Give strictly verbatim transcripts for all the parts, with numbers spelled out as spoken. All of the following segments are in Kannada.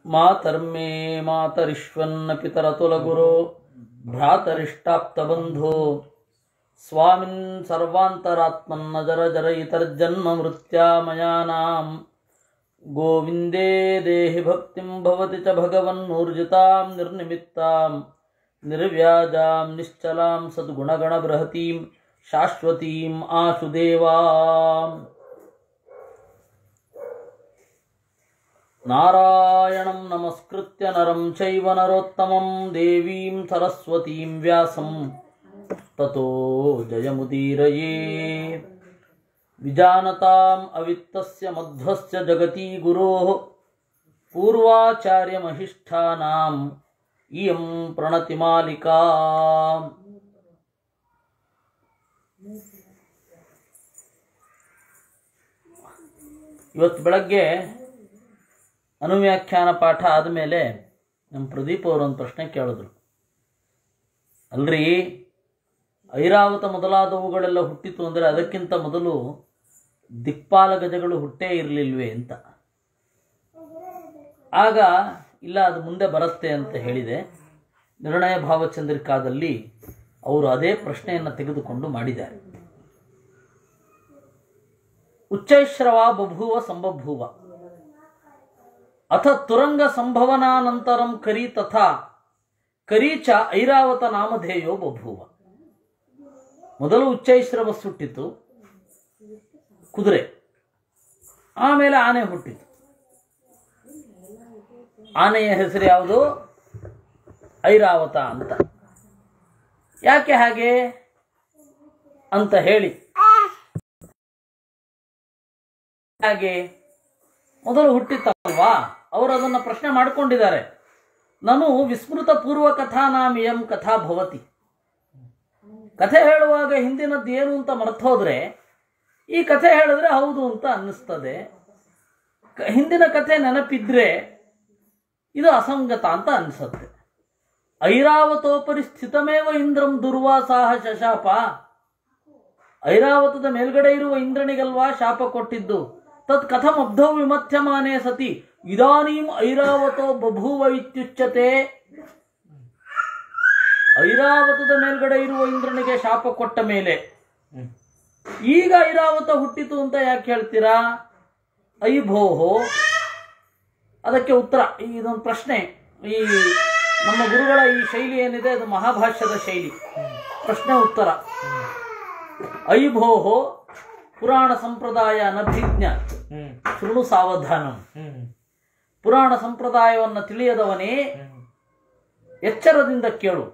ಮಾತರ್ಮೇ ಮಾತರಿಶ್ವನ್ನ ಪಿತರತುಲಗುರೋ ಭ್ರಾತರಿಷ್ಟಾಪ್ತಬಂಧೋ ಸ್ವಾಮಿನ್ ಸರ್ವಾಂತರಾತ್ಮನ್ನ ಜರ ಜರ ಇತರ್ಜನ್ಮ ಮೃತ್ಯಾಮಯಾನಾಂ ಗೋವಿಂದೇ ದೇಹಿ ಭಕ್ತಿಂ ಭವತಿ ಚ ಭಗವನ್ನೂರ್ಜಿತಾಂ ನಿರ್ನಿಮಿತ್ತಾಂ ನಿರ್ವ್ಯಾಜಾಂ ನಿಶ್ಚಲಾಂ ಸದ್ಗುಣಗಣಬೃಹತೀಂ ಶಾಶ್ವತೀಂ ಆಶುದೇವಾಂ ನಾರಾಯಣಂ ನಮಸ್ಕೃತ್ಯ ನರಂ ಚೈವ ನರೋತ್ತಮಂ ದೇವೀಂ ಸರಸ್ವತೀಂ ವ್ಯಾಸಂ ತತೋ ಜಯಮುದೀರಯೇ ವಿಜಾನತಾಂ ಅವಿತ್ತಸ್ಯ ಮಧ್ವಸ್ಯ ಜಗತಿ ಗುರೋಃ ಪೂರ್ವಾಚಾರ್ಯಮಹಿಷ್ಠಾನಾಂ ಇಯಂ ಪ್ರಣತಿಮಾಲಿಕಾ. ಇವತ್ತು ಬೆಳಗ್ಗೆ ಅನುವ್ಯಾಖ್ಯಾನ ಪಾಠ ಆದಮೇಲೆ ನಮ್ಮ ಪ್ರದೀಪ್ ಅವರು ಒಂದು ಪ್ರಶ್ನೆ ಕೇಳಿದ್ರು. ಅಲ್ರಿ, ಐರಾವತ ಮೊದಲಾದವುಗಳೆಲ್ಲ ಹುಟ್ಟಿತು ಅಂದರೆ ಅದಕ್ಕಿಂತ ಮೊದಲು ದಿಕ್ಪಾಲ ಗಜಗಳು ಹುಟ್ಟೇ ಇರಲಿಲ್ವೇ ಅಂತ. ಆಗ ಇಲ್ಲ, ಅದು ಮುಂದೆ ಬರುತ್ತೆ ಅಂತ ಹೇಳಿದೆ. ನಿರ್ಣಯ ಭಾವಚಂದ್ರಿಕಾದಲ್ಲಿ ಅವರು ಅದೇ ಪ್ರಶ್ನೆಯನ್ನು ತೆಗೆದುಕೊಂಡು ಮಾಡಿದ್ದಾರೆ. ಉಚ್ಚೈಶ್ರವ ಬಭೂವ ಸಂಬಭೂವ ಅಥ ತುರಂಗ ಸಂಭವನಾನಂತರಂ ಕರಿ ತಥಾ ಕರೀಚ ಐರಾವತ ನಾಮಧೇಯೋ ಬಭೂವ. ಮೊದಲು ಉಚ್ಚೈಶ್ರವ ಹುಟ್ಟಿತು, ಕುದುರೆ, ಆಮೇಲೆ ಆನೆ ಹುಟ್ಟಿತು. ಆನೆಯ ಹೆಸರು ಯಾವುದು? ಐರಾವತ ಅಂತ. ಯಾಕೆ ಹಾಗೆ ಅಂತ ಹೇಳಿ, ಹಾಗೆ ಮೊದಲು ಹುಟ್ಟಿತಲ್ವಾ, ಅವರು ಅದನ್ನು ಪ್ರಶ್ನೆ ಮಾಡಿಕೊಂಡಿದ್ದಾರೆ. ನಾನು ವಿಸ್ಮೃತ ಪೂರ್ವ ಕಥಾನಾಮಿಯಂ ಕಥಾ ಭವತಿ. ಕಥೆ ಹೇಳುವಾಗ ಹಿಂದಿನದ್ದು ಏನು ಅಂತ ಮರ್ತೋದ್ರೆ ಈ ಕಥೆ ಹೇಳಿದ್ರೆ ಹೌದು ಅಂತ ಅನ್ನಿಸ್ತದೆ. ಹಿಂದಿನ ಕಥೆ ನೆನಪಿದ್ರೆ ಇದು ಅಸಂಗತ ಅಂತ ಅನಿಸುತ್ತೆ. ಐರಾವತೋಪರಿ ಸ್ಥಿತಮೇವ ಇಂದ್ರಂ ದುರ್ವಾಸಾಹ ಶಶಾಪ. ಐರಾವತದ ಮೇಲ್ಗಡೆ ಇರುವ ಇಂದ್ರನಿಗಲ್ವಾ ಶಾಪ ಕೊಟ್ಟಿದ್ದು. ತತ್ ಕಥಂ ಅಬ್ಧೌ ವಿಮಥ್ಯಮಾನೇ ಸತಿ ಇದಾನೀಂ ಐರಾವತೋ ಬಭೂವ ಇತ್ಯುಚ್ಯತೆ. ಐರಾವತದ ಮೇಲ್ಗಡೆ ಇರುವ ಇಂದ್ರನಿಗೆ ಶಾಪ ಕೊಟ್ಟ ಮೇಲೆ ಈಗ ಐರಾವತ ಹುಟ್ಟಿತು ಅಂತ ಯಾಕೆ ಹೇಳ್ತೀರಾ? ಐಭೋಹೋ. ಅದಕ್ಕೆ ಉತ್ತರ, ಇದೊಂದು ಪ್ರಶ್ನೆ. ಈ ನಮ್ಮ ಗುರುಗಳ ಈ ಶೈಲಿ ಏನಿದೆ ಅದು ಮಹಾಭಾಷ್ಯದ ಶೈಲಿ. ಪ್ರಶ್ನೆ ಉತ್ತರ. ಐಭೋಹೋ ಪುರಾಣ ಸಂಪ್ರದಾಯ ಅನಭಿಜ್ಞ ಶೃಣು ಸಾವಧಾನಂ. ಪುರಾಣ ಸಂಪ್ರದಾಯವನ್ನು ತಿಳಿಯದವನೇ ಎಚ್ಚರದಿಂದ ಕೇಳು.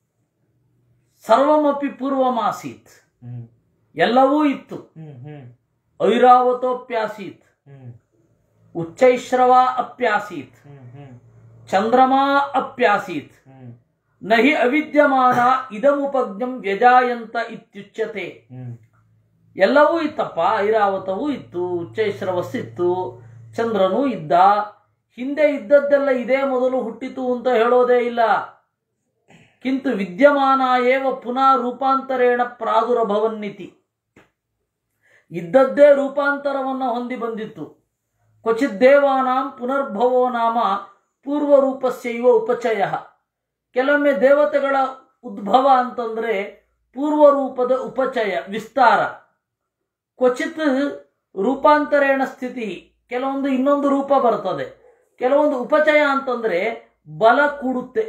ಸರ್ವಮಪಿ ಪೂರ್ವಮಾಸೀತ್, ಎಲ್ಲವೂ ಇತ್ತು. ಐರಾವತೋಪ್ಯಾಸೀತ್, ಉಚ್ಚೈಶ್ರವ ಅಪ್ಯಾಸೀತ್, ಚಂದ್ರಮಾ ಅಪ್ಯಾಸೀತ್, ನಹಿ ಅವಿದ್ಯಮಾನ ಇದಮುಪಜ್ಞಂ ವ್ಯಜಾಯಂತ ಇತ್ಯುಚ್ಯತೆ. ಎಲ್ಲವೂ ಇತ್ತಪ್ಪ. ಐರಾವತವೂ ಇತ್ತು, ಉಚ್ಚೈಶ್ರವಸ್ಸಿತ್ತು, ಚಂದ್ರನೂ ಇದ್ದ. ಹಿಂದೆ ಇದ್ದದ್ದೆಲ್ಲ ಇದೇ ಮೊದಲು ಹುಟ್ಟಿತು ಅಂತ ಹೇಳೋದೇ ಇಲ್ಲ. ಕಿಂತು ವಿದ್ಯಮಾನ ಏವ ಪುನಃ ರೂಪಾಂತರೇಣ ಪ್ರಾದುರಭವನ್ನಿತಿ. ಇದ್ದದ್ದೇ ರೂಪಾಂತರವನ್ನು ಹೊಂದಿ ಬಂದಿತ್ತು. ಕ್ವಚಿತ್ ದೇವಾನಾಂ ಪುನರ್ಭವೋ ನಾಮ ಪೂರ್ವರೂಪಸ್ಯೈವ ಉಪಚಯ. ಕೆಲವೊಮ್ಮೆ ದೇವತೆಗಳ ಉದ್ಭವ ಅಂತಂದ್ರೆ ಪೂರ್ವರೂಪದ ಉಪಚಯ, ವಿಸ್ತಾರ. ಕ್ವಚಿತ್ ರೂಪಾಂತರೇಣ ಸ್ಥಿತಿ, ಕೆಲವೊಂದು ಇನ್ನೊಂದು ರೂಪ ಬರ್ತದೆ. ಕೆಲವೊಂದು ಉಪಚಯ ಅಂತಂದ್ರೆ ಬಲ ಕೂಡುತ್ತೆ.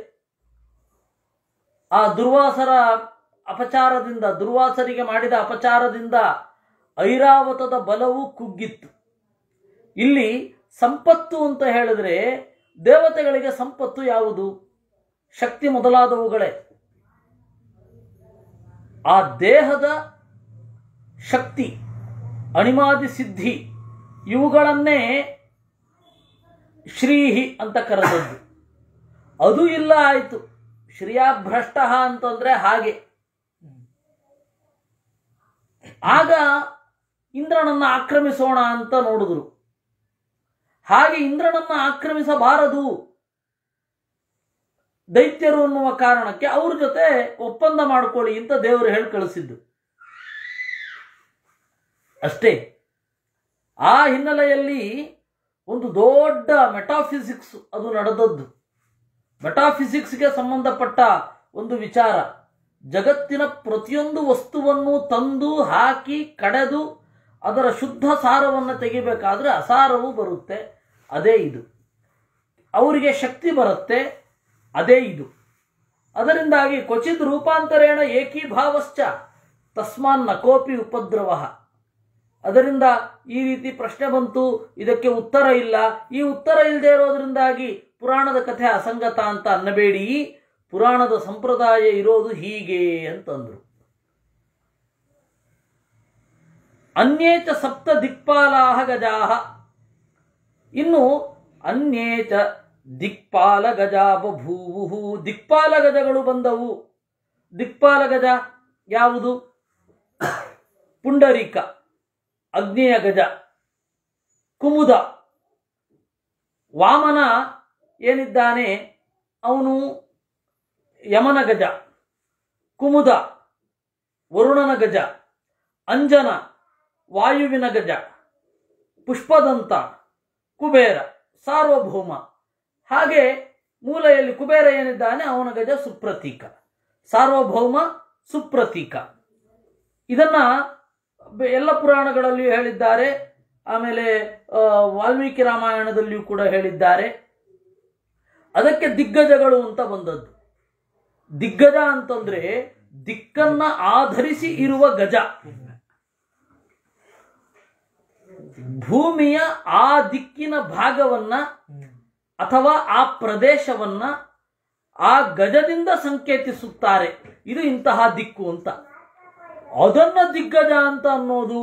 ಆ ದುರ್ವಾಸರ ಅಪಚಾರದಿಂದ, ದುರ್ವಾಸರಿಗೆ ಮಾಡಿದ ಅಪಚಾರದಿಂದ ಐರಾವತದ ಬಲವು ಕುಗ್ಗಿತ್ತು. ಇಲ್ಲಿ ಸಂಪತ್ತು ಅಂತ ಹೇಳಿದ್ರೆ ದೇವತೆಗಳಿಗೆ ಸಂಪತ್ತು ಯಾವುದು? ಶಕ್ತಿ ಮೊದಲಾದವುಗಳೇ. ಆ ದೇಹದ ಶಕ್ತಿ, ಅಣಿಮಾದಿ ಸಿದ್ಧಿ, ಇವುಗಳನ್ನೇ ಶ್ರೀಹಿ ಅಂತ ಕರೆದದ್ದು. ಅದು ಇಲ್ಲ ಆಯಿತು. ಶ್ರೀಯಾಭ್ರಷ್ಟ ಅಂತಂದ್ರೆ ಹಾಗೆ. ಆಗ ಇಂದ್ರನನ್ನ ಆಕ್ರಮಿಸೋಣ ಅಂತ ನೋಡಿದ್ರು. ಹಾಗೆ ಇಂದ್ರನನ್ನ ಆಕ್ರಮಿಸಬಾರದು ದೈತ್ಯರು ಅನ್ನುವ ಕಾರಣಕ್ಕೆ ಅವ್ರ ಜೊತೆ ಒಪ್ಪಂದ ಮಾಡ್ಕೊಳ್ಳಿ ಅಂತ ದೇವರು ಹೇಳಿ ಕಳಿಸಿದ್ದು ಅಷ್ಟೇ. ಆ ಹಿನ್ನೆಲೆಯಲ್ಲಿ ಒಂದು ದೊಡ್ಡ ಮೆಟಾಫಿಸಿಕ್ಸ್ ಅದು ನಡೆದದ್ದು. ಮೆಟಾಫಿಸಿಕ್ಸ್ಗೆ ಸಂಬಂಧಪಟ್ಟ ಒಂದು ವಿಚಾರ. ಜಗತ್ತಿನ ಪ್ರತಿಯೊಂದು ವಸ್ತುವನ್ನು ತಂದು ಹಾಕಿ ಕಡೆದು ಅದರ ಶುದ್ಧ ಸಾರವನ್ನು ತೆಗಿಬೇಕಾದ್ರೆ ಅಸಾರವು ಬರುತ್ತೆ, ಅದೇ ಇದು. ಅವರಿಗೆ ಶಕ್ತಿ ಬರುತ್ತೆ, ಅದೇ ಇದು. ಅದರಿಂದಾಗಿ ಕ್ವಚಿತ್ ರೂಪಾಂತರೇಣ ಏಕೀಭಾವಶ್ಚ ತಸ್ಮಾನ್ ನಕೋಪಿ ಉಪದ್ರವ. ಅದರಿಂದ ಈ ರೀತಿ ಪ್ರಶ್ನೆ ಬಂತು, ಇದಕ್ಕೆ ಉತ್ತರ ಇಲ್ಲ. ಈ ಉತ್ತರ ಇಲ್ಲದೆ ಇರೋದ್ರಿಂದಾಗಿ ಪುರಾಣದ ಕಥೆ ಅಸಂಗತ ಅಂತ ಅನ್ನಬೇಡಿ, ಪುರಾಣದ ಸಂಪ್ರದಾಯ ಇರೋದು ಹೀಗೆ ಅಂತಂದ್ರು. ಅನ್ಯೇಚ ಸಪ್ತ ದಿಕ್ಪಾಲಾಹ ಗಜಾಹ. ಇನ್ನು ಅನ್ಯೇಚ ದಿಕ್ಪಾಲ ಗಜಾ ಬಭೂವು. ದಿಕ್ಪಾಲ ಗಜಗಳು ಬಂದವು. ದಿಕ್ಪಾಲ ಗಜ ಯಾವುದು? ಪುಂಡರೀಕ, ಅಗ್ನಿಯ ಗಜ, ಕುಮುದ. ವಾಮನ ಏನಿದ್ದಾನೆ ಅವನು ಯಮನ ಗಜ, ಕುಮುದ ವರುಣನ ಗಜ, ಅಂಜನ ವಾಯುವಿನ ಗಜ, ಪುಷ್ಪದಂತ ಕುಬೇರ ಸಾರ್ವಭೌಮ. ಹಾಗೆ ಮೂಲೆಯಲ್ಲಿ ಕುಬೇರ ಏನಿದ್ದಾನೆ ಅವನ ಗಜ ಸುಪ್ರತೀಕ, ಸಾರ್ವಭೌಮ ಸುಪ್ರತೀಕ. ಇದನ್ನ ಎಲ್ಲ ಪುರಾಣಗಳಲ್ಲಿಯೂ ಹೇಳಿದ್ದಾರೆ. ಆಮೇಲೆ ವಾಲ್ಮೀಕಿ ರಾಮಾಯಣದಲ್ಲಿಯೂ ಕೂಡ ಹೇಳಿದ್ದಾರೆ. ಅದಕ್ಕೆ ದಿಗ್ಗಜಗಳು ಅಂತ ಬಂದದ್ದು. ದಿಗ್ಗಜ ಅಂತಂದ್ರೆ ದಿಕ್ಕನ್ನ ಆಧರಿಸಿ ಇರುವ ಗಜ. ಭೂಮಿಯ ಆ ದಿಕ್ಕಿನ ಭಾಗವನ್ನ ಅಥವಾ ಆ ಪ್ರದೇಶವನ್ನ ಆ ಗಜದಿಂದ ಸಂಕೇತಿಸುತ್ತಾರೆ. ಇದು ಇಂತಹ ದಿಕ್ಕು ಅಂತ. ಅದನ್ನ ದಿಗ್ಗಜ ಅಂತ ಅನ್ನೋದು.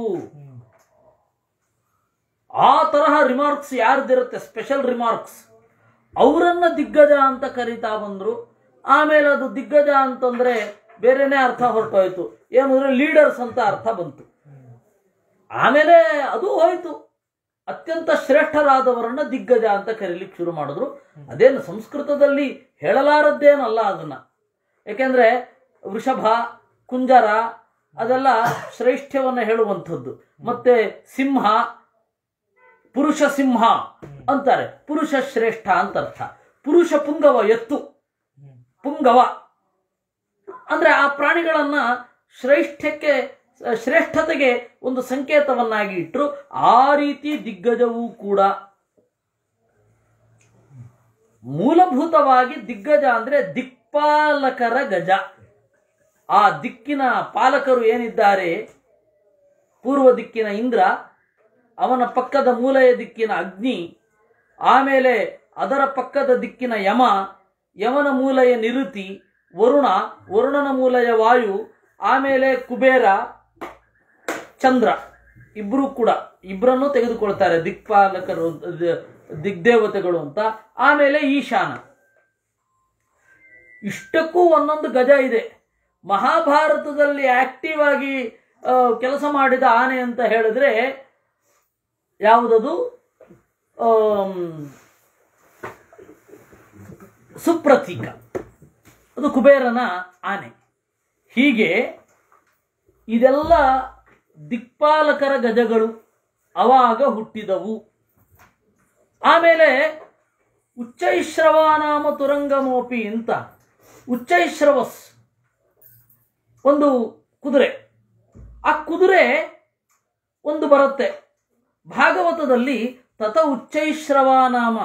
ಆ ತರಹ ರಿಮಾರ್ಕ್ಸ್ ಯಾರ್ದಿರುತ್ತೆ, ಸ್ಪೆಷಲ್ ರಿಮಾರ್ಕ್ಸ್, ಅವರನ್ನ ದಿಗ್ಗಜ ಅಂತ ಕರೀತಾ ಬಂದ್ರು. ಆಮೇಲೆ ಅದು ದಿಗ್ಗಜ ಅಂತಂದ್ರೆ ಬೇರೆನೇ ಅರ್ಥ ಹೊರಟೋಯ್ತು. ಏನಂದ್ರೆ ಲೀಡರ್ಸ್ ಅಂತ ಅರ್ಥ ಬಂತು. ಆಮೇಲೆ ಅದು ಹೋಯ್ತು. ಅತ್ಯಂತ ಶ್ರೇಷ್ಠರಾದವರನ್ನ ದಿಗ್ಗಜ ಅಂತ ಕರೀಲಿಕ್ಕೆ ಶುರು ಮಾಡಿದ್ರು. ಅದೇನು ಸಂಸ್ಕೃತದಲ್ಲಿ ಹೇಳಲಾರದ್ದೇನಲ್ಲ ಅದನ್ನ. ಯಾಕೆಂದ್ರೆ ವೃಷಭ, ಕುಂಜರ ಅದೆಲ್ಲ ಶ್ರೇಷ್ಠ್ಯವನ್ನ ಹೇಳುವಂಥದ್ದು. ಮತ್ತೆ ಸಿಂಹ, ಪುರುಷ ಸಿಂಹ ಅಂತಾರೆ. ಪುರುಷ ಶ್ರೇಷ್ಠ ಅಂತ ಅರ್ಥ. ಪುರುಷ ಪುಂಗವ, ಎತ್ತು ಪುಂಗವ ಅಂದ್ರೆ ಆ ಪ್ರಾಣಿಗಳನ್ನ ಶ್ರೇಷ್ಠಕ್ಕೆ ಶ್ರೇಷ್ಠತೆಗೆ ಒಂದು ಸಂಕೇತವನ್ನಾಗಿ ಇಟ್ಟರು. ಆ ರೀತಿ ದಿಗ್ಗಜವೂ ಕೂಡ ಮೂಲಭೂತವಾಗಿ ದಿಗ್ಗಜ ಅಂದ್ರೆ ದಿಕ್ಪಾಲಕರ ಗಜ. ಆ ದಿಕ್ಕಿನ ಪಾಲಕರು ಏನಿದ್ದಾರೆ, ಪೂರ್ವ ದಿಕ್ಕಿನ ಇಂದ್ರ, ಅವನ ಪಕ್ಕದ ಮೂಲೆಯ ದಿಕ್ಕಿನ ಅಗ್ನಿ, ಆಮೇಲೆ ಅದರ ಪಕ್ಕದ ದಿಕ್ಕಿನ ಯಮ, ಯಮನ ಮೂಲೆಯ ನಿರುತಿ, ವರುಣ, ವರುಣನ ಮೂಲೆಯ ವಾಯು, ಆಮೇಲೆ ಕುಬೇರ, ಚಂದ್ರ. ಇಬ್ರು ಕೂಡ ಇಬ್ಬರನ್ನು ತೆಗೆದುಕೊಳ್ತಾರೆ ದಿಕ್ಪಾಲಕರು, ದಿಗ್ದೇವತೆಗಳು ಅಂತ. ಆಮೇಲೆ ಈಶಾನ. ಇಷ್ಟಕ್ಕೂ ಒಂದೊಂದು ಗಜ ಇದೆ. ಮಹಾಭಾರತದಲ್ಲಿ ಆಕ್ಟಿವ್ ಆಗಿ ಕೆಲಸ ಮಾಡಿದ ಆನೆ ಅಂತ ಹೇಳಿದ್ರೆ ಯಾವುದದು? ಸುಪ್ರತೀಕ. ಅದು ಕುಬೇರನ ಆನೆ. ಹೀಗೆ ಇದೆಲ್ಲ ದಿಕ್ಪಾಲಕರ ಗಜಗಳು ಅವಾಗ ಹುಟ್ಟಿದವು. ಆಮೇಲೆ ಉಚ್ಚೈಶ್ರವಾನಾಮ ತುರಂಗಮೋಪಿ ಅಂತ ಉಚ್ಚೈಶ್ರವಸ್ ಒಂದು ಕುದುರೆ. ಆ ಕುದುರೆ ಒಂದು ಬರುತ್ತೆ ಭಾಗವತದಲ್ಲಿ. ತತ ಉಚ್ಚೈಶ್ರವಾನಾಮ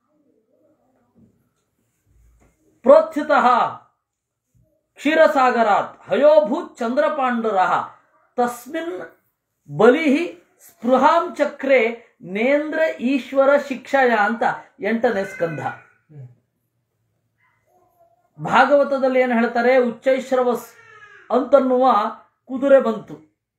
ಪ್ರೋತ್ಥಿತಃ ಕ್ಷೀರಸಾಗರಾತ್ ಹಯೋಭೂತ್ ಚಂದ್ರಪಾಂಡುರಃ ತಸ್ಮಿನ್ ಬಲಿ ಸ್ಪೃಹಾಂ ಚಕ್ರೆ ನೇಂದ್ರ ಈಶ್ವರ ಶಿಕ್ಷಯ ಅಂತ ಎಂಟನೇ ಸ್ಕಂಧ. ಭಾಗವತದಲ್ಲಿ ಏನು ಹೇಳ್ತಾರೆ? ಉಚ್ಚೈಶ್ರವಸ್ ಅಂತನ್ನುವ ಕುದುರೆ ಬಂತು.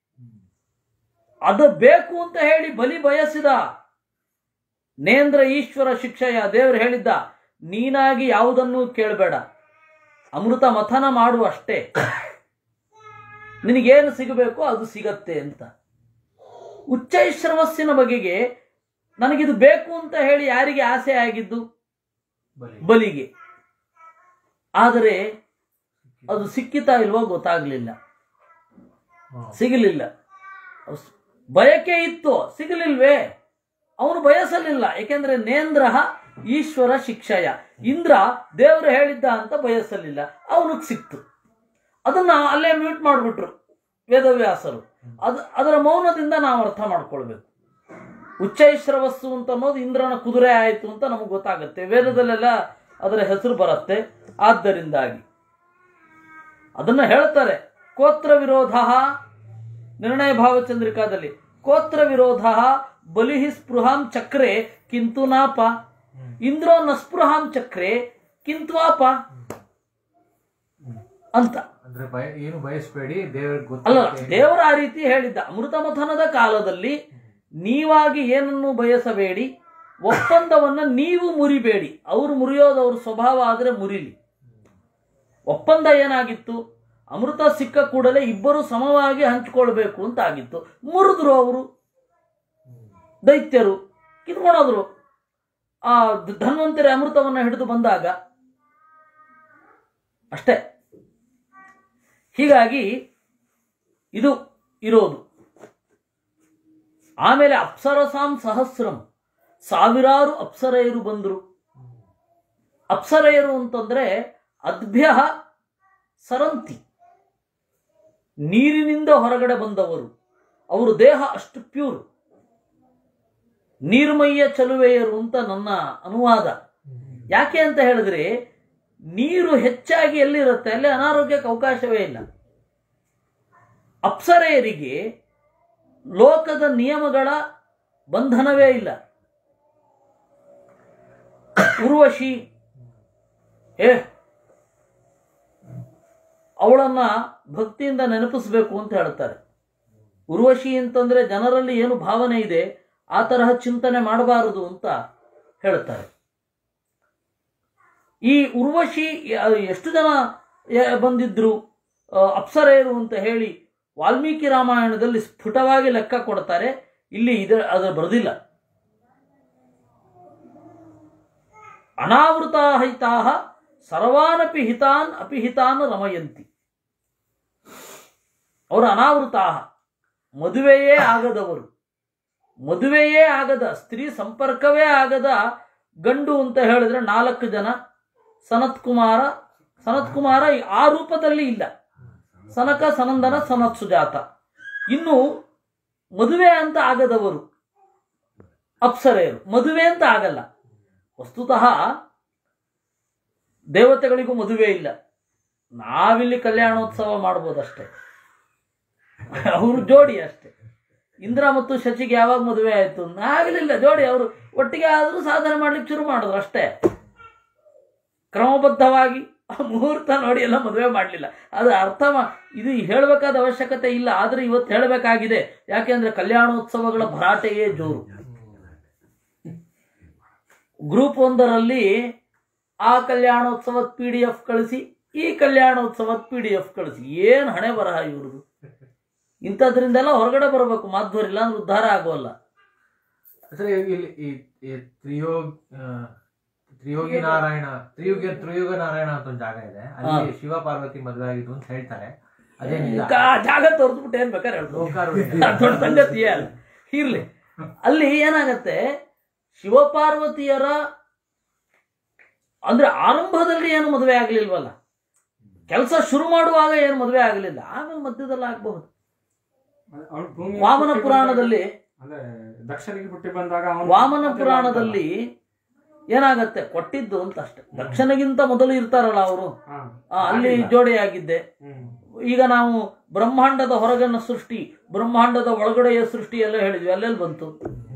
ಅದು ಬೇಕು ಅಂತ ಹೇಳಿ ಬಲಿ ಬಯಸಿದ. ನೇಂದ್ರ ಈಶ್ವರ ಶಿಕ್ಷಯ, ದೇವರು ಹೇಳಿದ್ದ, ನೀನಾಗಿ ಯಾವುದನ್ನು ಕೇಳಬೇಡ, ಅಮೃತ ಮಥನ ಮಾಡು ಅಷ್ಟೇ, ನಿನಗೇನು ಸಿಗಬೇಕೋ ಅದು ಸಿಗತ್ತೆ ಅಂತ. ಉಚ್ಚೈಶ್ರವಸ್ಸಿನ ಬಗೆಗೆ ನನಗಿದು ಬೇಕು ಅಂತ ಹೇಳಿ ಯಾರಿಗೆ ಆಸೆ ಆಗಿದ್ದು? ಬಲಿಗೆ. ಆದರೆ ಅದು ಸಿಕ್ಕಿತಾ ಇಲ್ವೋ ಗೊತ್ತಾಗ್ಲಿಲ್ಲ, ಸಿಗಲಿಲ್ಲ. ಬಯಕೆ ಇತ್ತು, ಸಿಗಲಿಲ್ವೇ? ಅವನು ಬಯಸಲಿಲ್ಲ. ಏಕೆಂದ್ರೆ ನೇಂದ್ರ ಈಶ್ವರ ಶಿಕ್ಷಯ, ಇಂದ್ರ ದೇವರು ಹೇಳಿದ್ದ ಅಂತ ಬಯಸಲಿಲ್ಲ, ಅವನಿಗೆ ಸಿಕ್ತು. ಅದನ್ನ ಅಲ್ಲೇ ಮ್ಯೂಟ್ ಮಾಡಿಬಿಟ್ರು ವೇದವ್ಯಾಸರು. ಅದು ಅದರ ಮೌನದಿಂದ ನಾವು ಅರ್ಥ ಮಾಡ್ಕೊಳ್ಬೇಕು. ಉಚ್ಚೈಶ್ರವಸ್ಸು ಅಂತ ಅನ್ನೋದು ಇಂದ್ರನ ಕುದುರೆ ಆಯಿತು ಅಂತ ನಮಗೆ ಗೊತ್ತಾಗುತ್ತೆ, ವೇದದಲ್ಲೆಲ್ಲ ಅದರ ಹೆಸರು ಬರುತ್ತೆ. ಆದ್ದರಿಂದಾಗಿ ಅದನ್ನ ಹೇಳ್ತಾರೆ. ಕೋತ್ರ ವಿರೋಧ ನಿರ್ಣಯ ಭಾವಚಂದ್ರಿಕಾದಲ್ಲಿ ಕೋತ್ರ ವಿರೋಧ ಬಲಿಹಿ ಸ್ಪೃಹಾಂ ಚಕ್ರೆ ಕಿಂತು ನಾಪ, ಇಂದ್ರೋ ನ ಸ್ಪೃಹಾಂ ಚಕ್ರೆ ಕಿಂತ್ವಾಪ ಅಂತ. ಏನು ಬಯಸಬೇಡಿ, ಅಲ್ಲ, ದೇವರ ಆ ರೀತಿ ಹೇಳಿದ್ದ. ಅಮೃತ ಮಥನದ ಕಾಲದಲ್ಲಿ ನೀವಾಗಿ ಏನನ್ನು ಬಯಸಬೇಡಿ, ಒಪ್ಪಂದವನ್ನ ನೀವು ಮುರಿಬೇಡಿ. ಅವರು ಮುರಿಯೋದು ಅವ್ರ ಸ್ವಭಾವ ಆದರೆ ಮುರಿಲಿ. ಒಪ್ಪಂದ ಏನಾಗಿತ್ತು? ಅಮೃತ ಸಿಕ್ಕ ಕೂಡಲೇ ಇಬ್ಬರು ಸಮವಾಗಿ ಹಂಚಿಕೊಳ್ಬೇಕು ಅಂತ ಆಗಿತ್ತು. ಮುರಿದ್ರು ಅವರು, ದೈತ್ಯರು ಕಿತ್ಕೊಂಡೋದ್ರು. ಆ ಧನ್ವಂತರಿ ಅಮೃತವನ್ನು ಹಿಡಿದು ಬಂದಾಗ ಅಷ್ಟೇ. ಹೀಗಾಗಿ ಇದು ಇರೋದು. ಆಮೇಲೆ ಅಪ್ಸರಸಾಂ ಸಹಸ್ರಂ, ಸಾವಿರಾರು ಅಪ್ಸರೆಯರು ಬಂದರು. ಅಪ್ಸರೆಯರು ಅಂತಂದ್ರೆ ಅದ್ಭ್ಯ ಸರಂತಿ, ನೀರಿನಿಂದ ಹೊರಗಡೆ ಬಂದವರು. ಅವರು ದೇಹ ಅಷ್ಟು ಪ್ಯೂರ್, ನೀರ್ಮಯ್ಯ ಚಲುವೆಯರು ಅಂತ ನನ್ನ ಅನುವಾದ. ಯಾಕೆ ಅಂತ ಹೇಳಿದ್ರೆ ನೀರು ಹೆಚ್ಚಾಗಿ ಎಲ್ಲಿರುತ್ತೆ ಅಲ್ಲಿ ಅನಾರೋಗ್ಯಕ್ಕೆ ಅವಕಾಶವೇ ಇಲ್ಲ. ಅಪ್ಸರೆಯರಿಗೆ ಲೋಕದ ನಿಯಮಗಳ ಬಂಧನವೇ ಇಲ್ಲ. ಉರ್ವಶಿ ಏ ಅವಳನ್ನ ಭಕ್ತಿಯಿಂದ ನೆನಪಿಸಬೇಕು ಅಂತ ಹೇಳ್ತಾರೆ. ಉರ್ವಶಿ ಅಂತಂದ್ರೆ ಜನರಲ್ಲಿ ಏನು ಭಾವನೆ ಇದೆ ಆ ತರಹ ಚಿಂತನೆ ಮಾಡಬಾರದು ಅಂತ ಹೇಳ್ತಾರೆ. ಈ ಉರ್ವಶಿ ಎಷ್ಟು ಜನ ಬಂದಿದ್ರು ಅಪ್ಸರೆಯರು ಅಂತ ಹೇಳಿ ವಾಲ್ಮೀಕಿ ರಾಮಾಯಣದಲ್ಲಿ ಸ್ಫುಟವಾಗಿ ಲೆಕ್ಕ ಕೊಡ್ತಾರೆ. ಇಲ್ಲಿ ಇದರ ಅದರ ಬರೆದಿಲ್ಲ. ಅನಾವೃತಾಹಿತಾ ಸರ್ವಾನಪಿ ಹಿತಾನ್ ಅಪಿಹಿತಾನ್ ರಮಯಂತಿ. ಅವರು ಅನಾವೃತಾ, ಮದುವೆಯೇ ಆಗದವರು, ಮದುವೆಯೇ ಆಗದ, ಸ್ತ್ರೀ ಸಂಪರ್ಕವೇ ಆಗದ ಗಂಡು ಅಂತ ಹೇಳಿದ್ರೆ ನಾಲ್ಕು ಜನ. ಸನತ್ ಕುಮಾರ ಸನತ್ ಕುಮಾರ ಆ ರೂಪದಲ್ಲಿ ಇಲ್ಲ. ಸನಕ, ಸನಂದನ, ಸನತ್ ಸುಜಾತ. ಇನ್ನು ಮದುವೆ ಅಂತ ಆಗದವರು ಅಪ್ಸರೆಯರು. ಮದುವೆ ಅಂತ ಆಗಲ್ಲ. ವಸ್ತುತಃ ದೇವತೆಗಳಿಗೂ ಮದುವೆ ಇಲ್ಲ. ನಾವಿಲ್ಲಿ ಕಲ್ಯಾಣೋತ್ಸವ ಮಾಡ್ಬೋದಷ್ಟೇ, ಅವರು ಜೋಡಿ ಅಷ್ಟೇ. ಇಂದ್ರ ಮತ್ತು ಶಚಿಗೆ ಯಾವಾಗ ಮದುವೆ ಆಯ್ತು? ಆಗಲಿಲ್ಲ, ಜೋಡಿ. ಅವರು ಒಟ್ಟಿಗೆ ಆದರೂ ಸಾಧನೆ ಮಾಡ್ಲಿಕ್ಕೆ ಶುರು ಮಾಡಿದ್ರು ಅಷ್ಟೇ. ಕ್ರಮಬದ್ಧವಾಗಿ ಮುಹೂರ್ತ ನೋಡಿ ಎಲ್ಲ ಮದುವೆ ಮಾಡಲಿಲ್ಲ. ಅದು ಅರ್ಥ ಇದು ಹೇಳಬೇಕಾದ ಅವಶ್ಯಕತೆ ಇಲ್ಲ, ಆದರೆ ಇವತ್ತು ಹೇಳಬೇಕಾಗಿದೆ. ಯಾಕೆಂದ್ರೆ ಕಲ್ಯಾಣೋತ್ಸವಗಳ ಭರಾಟೆಯೇ ಜೋರು. ಗ್ರೂಪ್ ಒಂದರಲ್ಲಿ ಆ ಕಲ್ಯಾಣೋತ್ಸವದ ಪಿ ಡಿ ಎಫ್ ಕಳಿಸಿ, ಈ ಕಲ್ಯಾಣೋತ್ಸವದ ಪಿ ಡಿ ಎಫ್ ಕಳಿಸಿ. ಏನು ಹಣೆ ಬರಹ ಇವ್ರದು. ಇಂಥದ್ರಿಂದೆಲ್ಲ ಹೊರಗಡೆ ಬರಬೇಕು, ಮಾಧ್ವರಿ, ಇಲ್ಲ ಅಂದ್ರೆ ಉದ್ಧಾರ ಆಗೋಲ್ಲ. ಇಲ್ಲಿ ತ್ರಿಯೋಗ ತ್ರಿಯೋಗಿ ನಾರಾಯಣ ತ್ರಿಯುಗ ತ್ರಿಯುಗ ನಾರಾಯಣ ಅಂತ ಒಂದು ಜಾಗ ಇದೆ. ಅಲ್ಲಿ ಶಿವ ಪಾರ್ವತಿ ಮದುವೆ ಆಗಿತ್ತು ಅಂತ ಹೇಳ್ತಾರೆ. ಅದೇನಿಲ್ಲ, ಜಾಗ ತೋರಿಸ್ಬಿಟ್ಟು ಏನ್ ಬೇಕಾದ್ರೆ ದೊಡ್ಡ ಸಂಗತಿಯೇ ಅಲ್ಲ. ಇರ್ಲಿ, ಅಲ್ಲಿ ಏನಾಗತ್ತೆ, ಶಿವಪಾರ್ವತಿಯರ ಅಂದ್ರೆ ಆರಂಭದಲ್ಲಿ ಏನು ಮದುವೆ ಆಗ್ಲಿಲ್ವಲ್ಲ, ಕೆಲಸ ಶುರು ಮಾಡುವಾಗ ಏನು ಮದುವೆ ಆಗಲಿಲ್ಲ, ಆಮೇಲೆ ಮಧ್ಯದಲ್ಲಿ ಆಗಬಹುದು. ವಾಮನ ಪುರಾಣದಲ್ಲಿ ದಕ್ಷನಿಗೆ ಹುಟ್ಟಿ ಬಂದಾಗ ವಾಮನ ಪುರಾಣದಲ್ಲಿ ಏನಾಗತ್ತೆ, ಕೊಟ್ಟಿದ್ದು ಅಂತ ಅಷ್ಟೆ. ದಕ್ಷನಿಗಿಂತ ಮೊದಲು ಇರ್ತಾರಲ್ಲ ಅವರು, ಅಲ್ಲಿ ಜೋಡಿಯಾಗಿದ್ದೆ. ಈಗ ನಾವು ಬ್ರಹ್ಮಾಂಡದ ಹೊರಗನ ಸೃಷ್ಟಿ, ಬ್ರಹ್ಮಾಂಡದ ಒಳಗಡೆಯ ಸೃಷ್ಟಿ ಎಲ್ಲ ಹೇಳಿದ್ವಿ, ಅಲ್ಲೆಲ್ಲಿ ಬಂತು?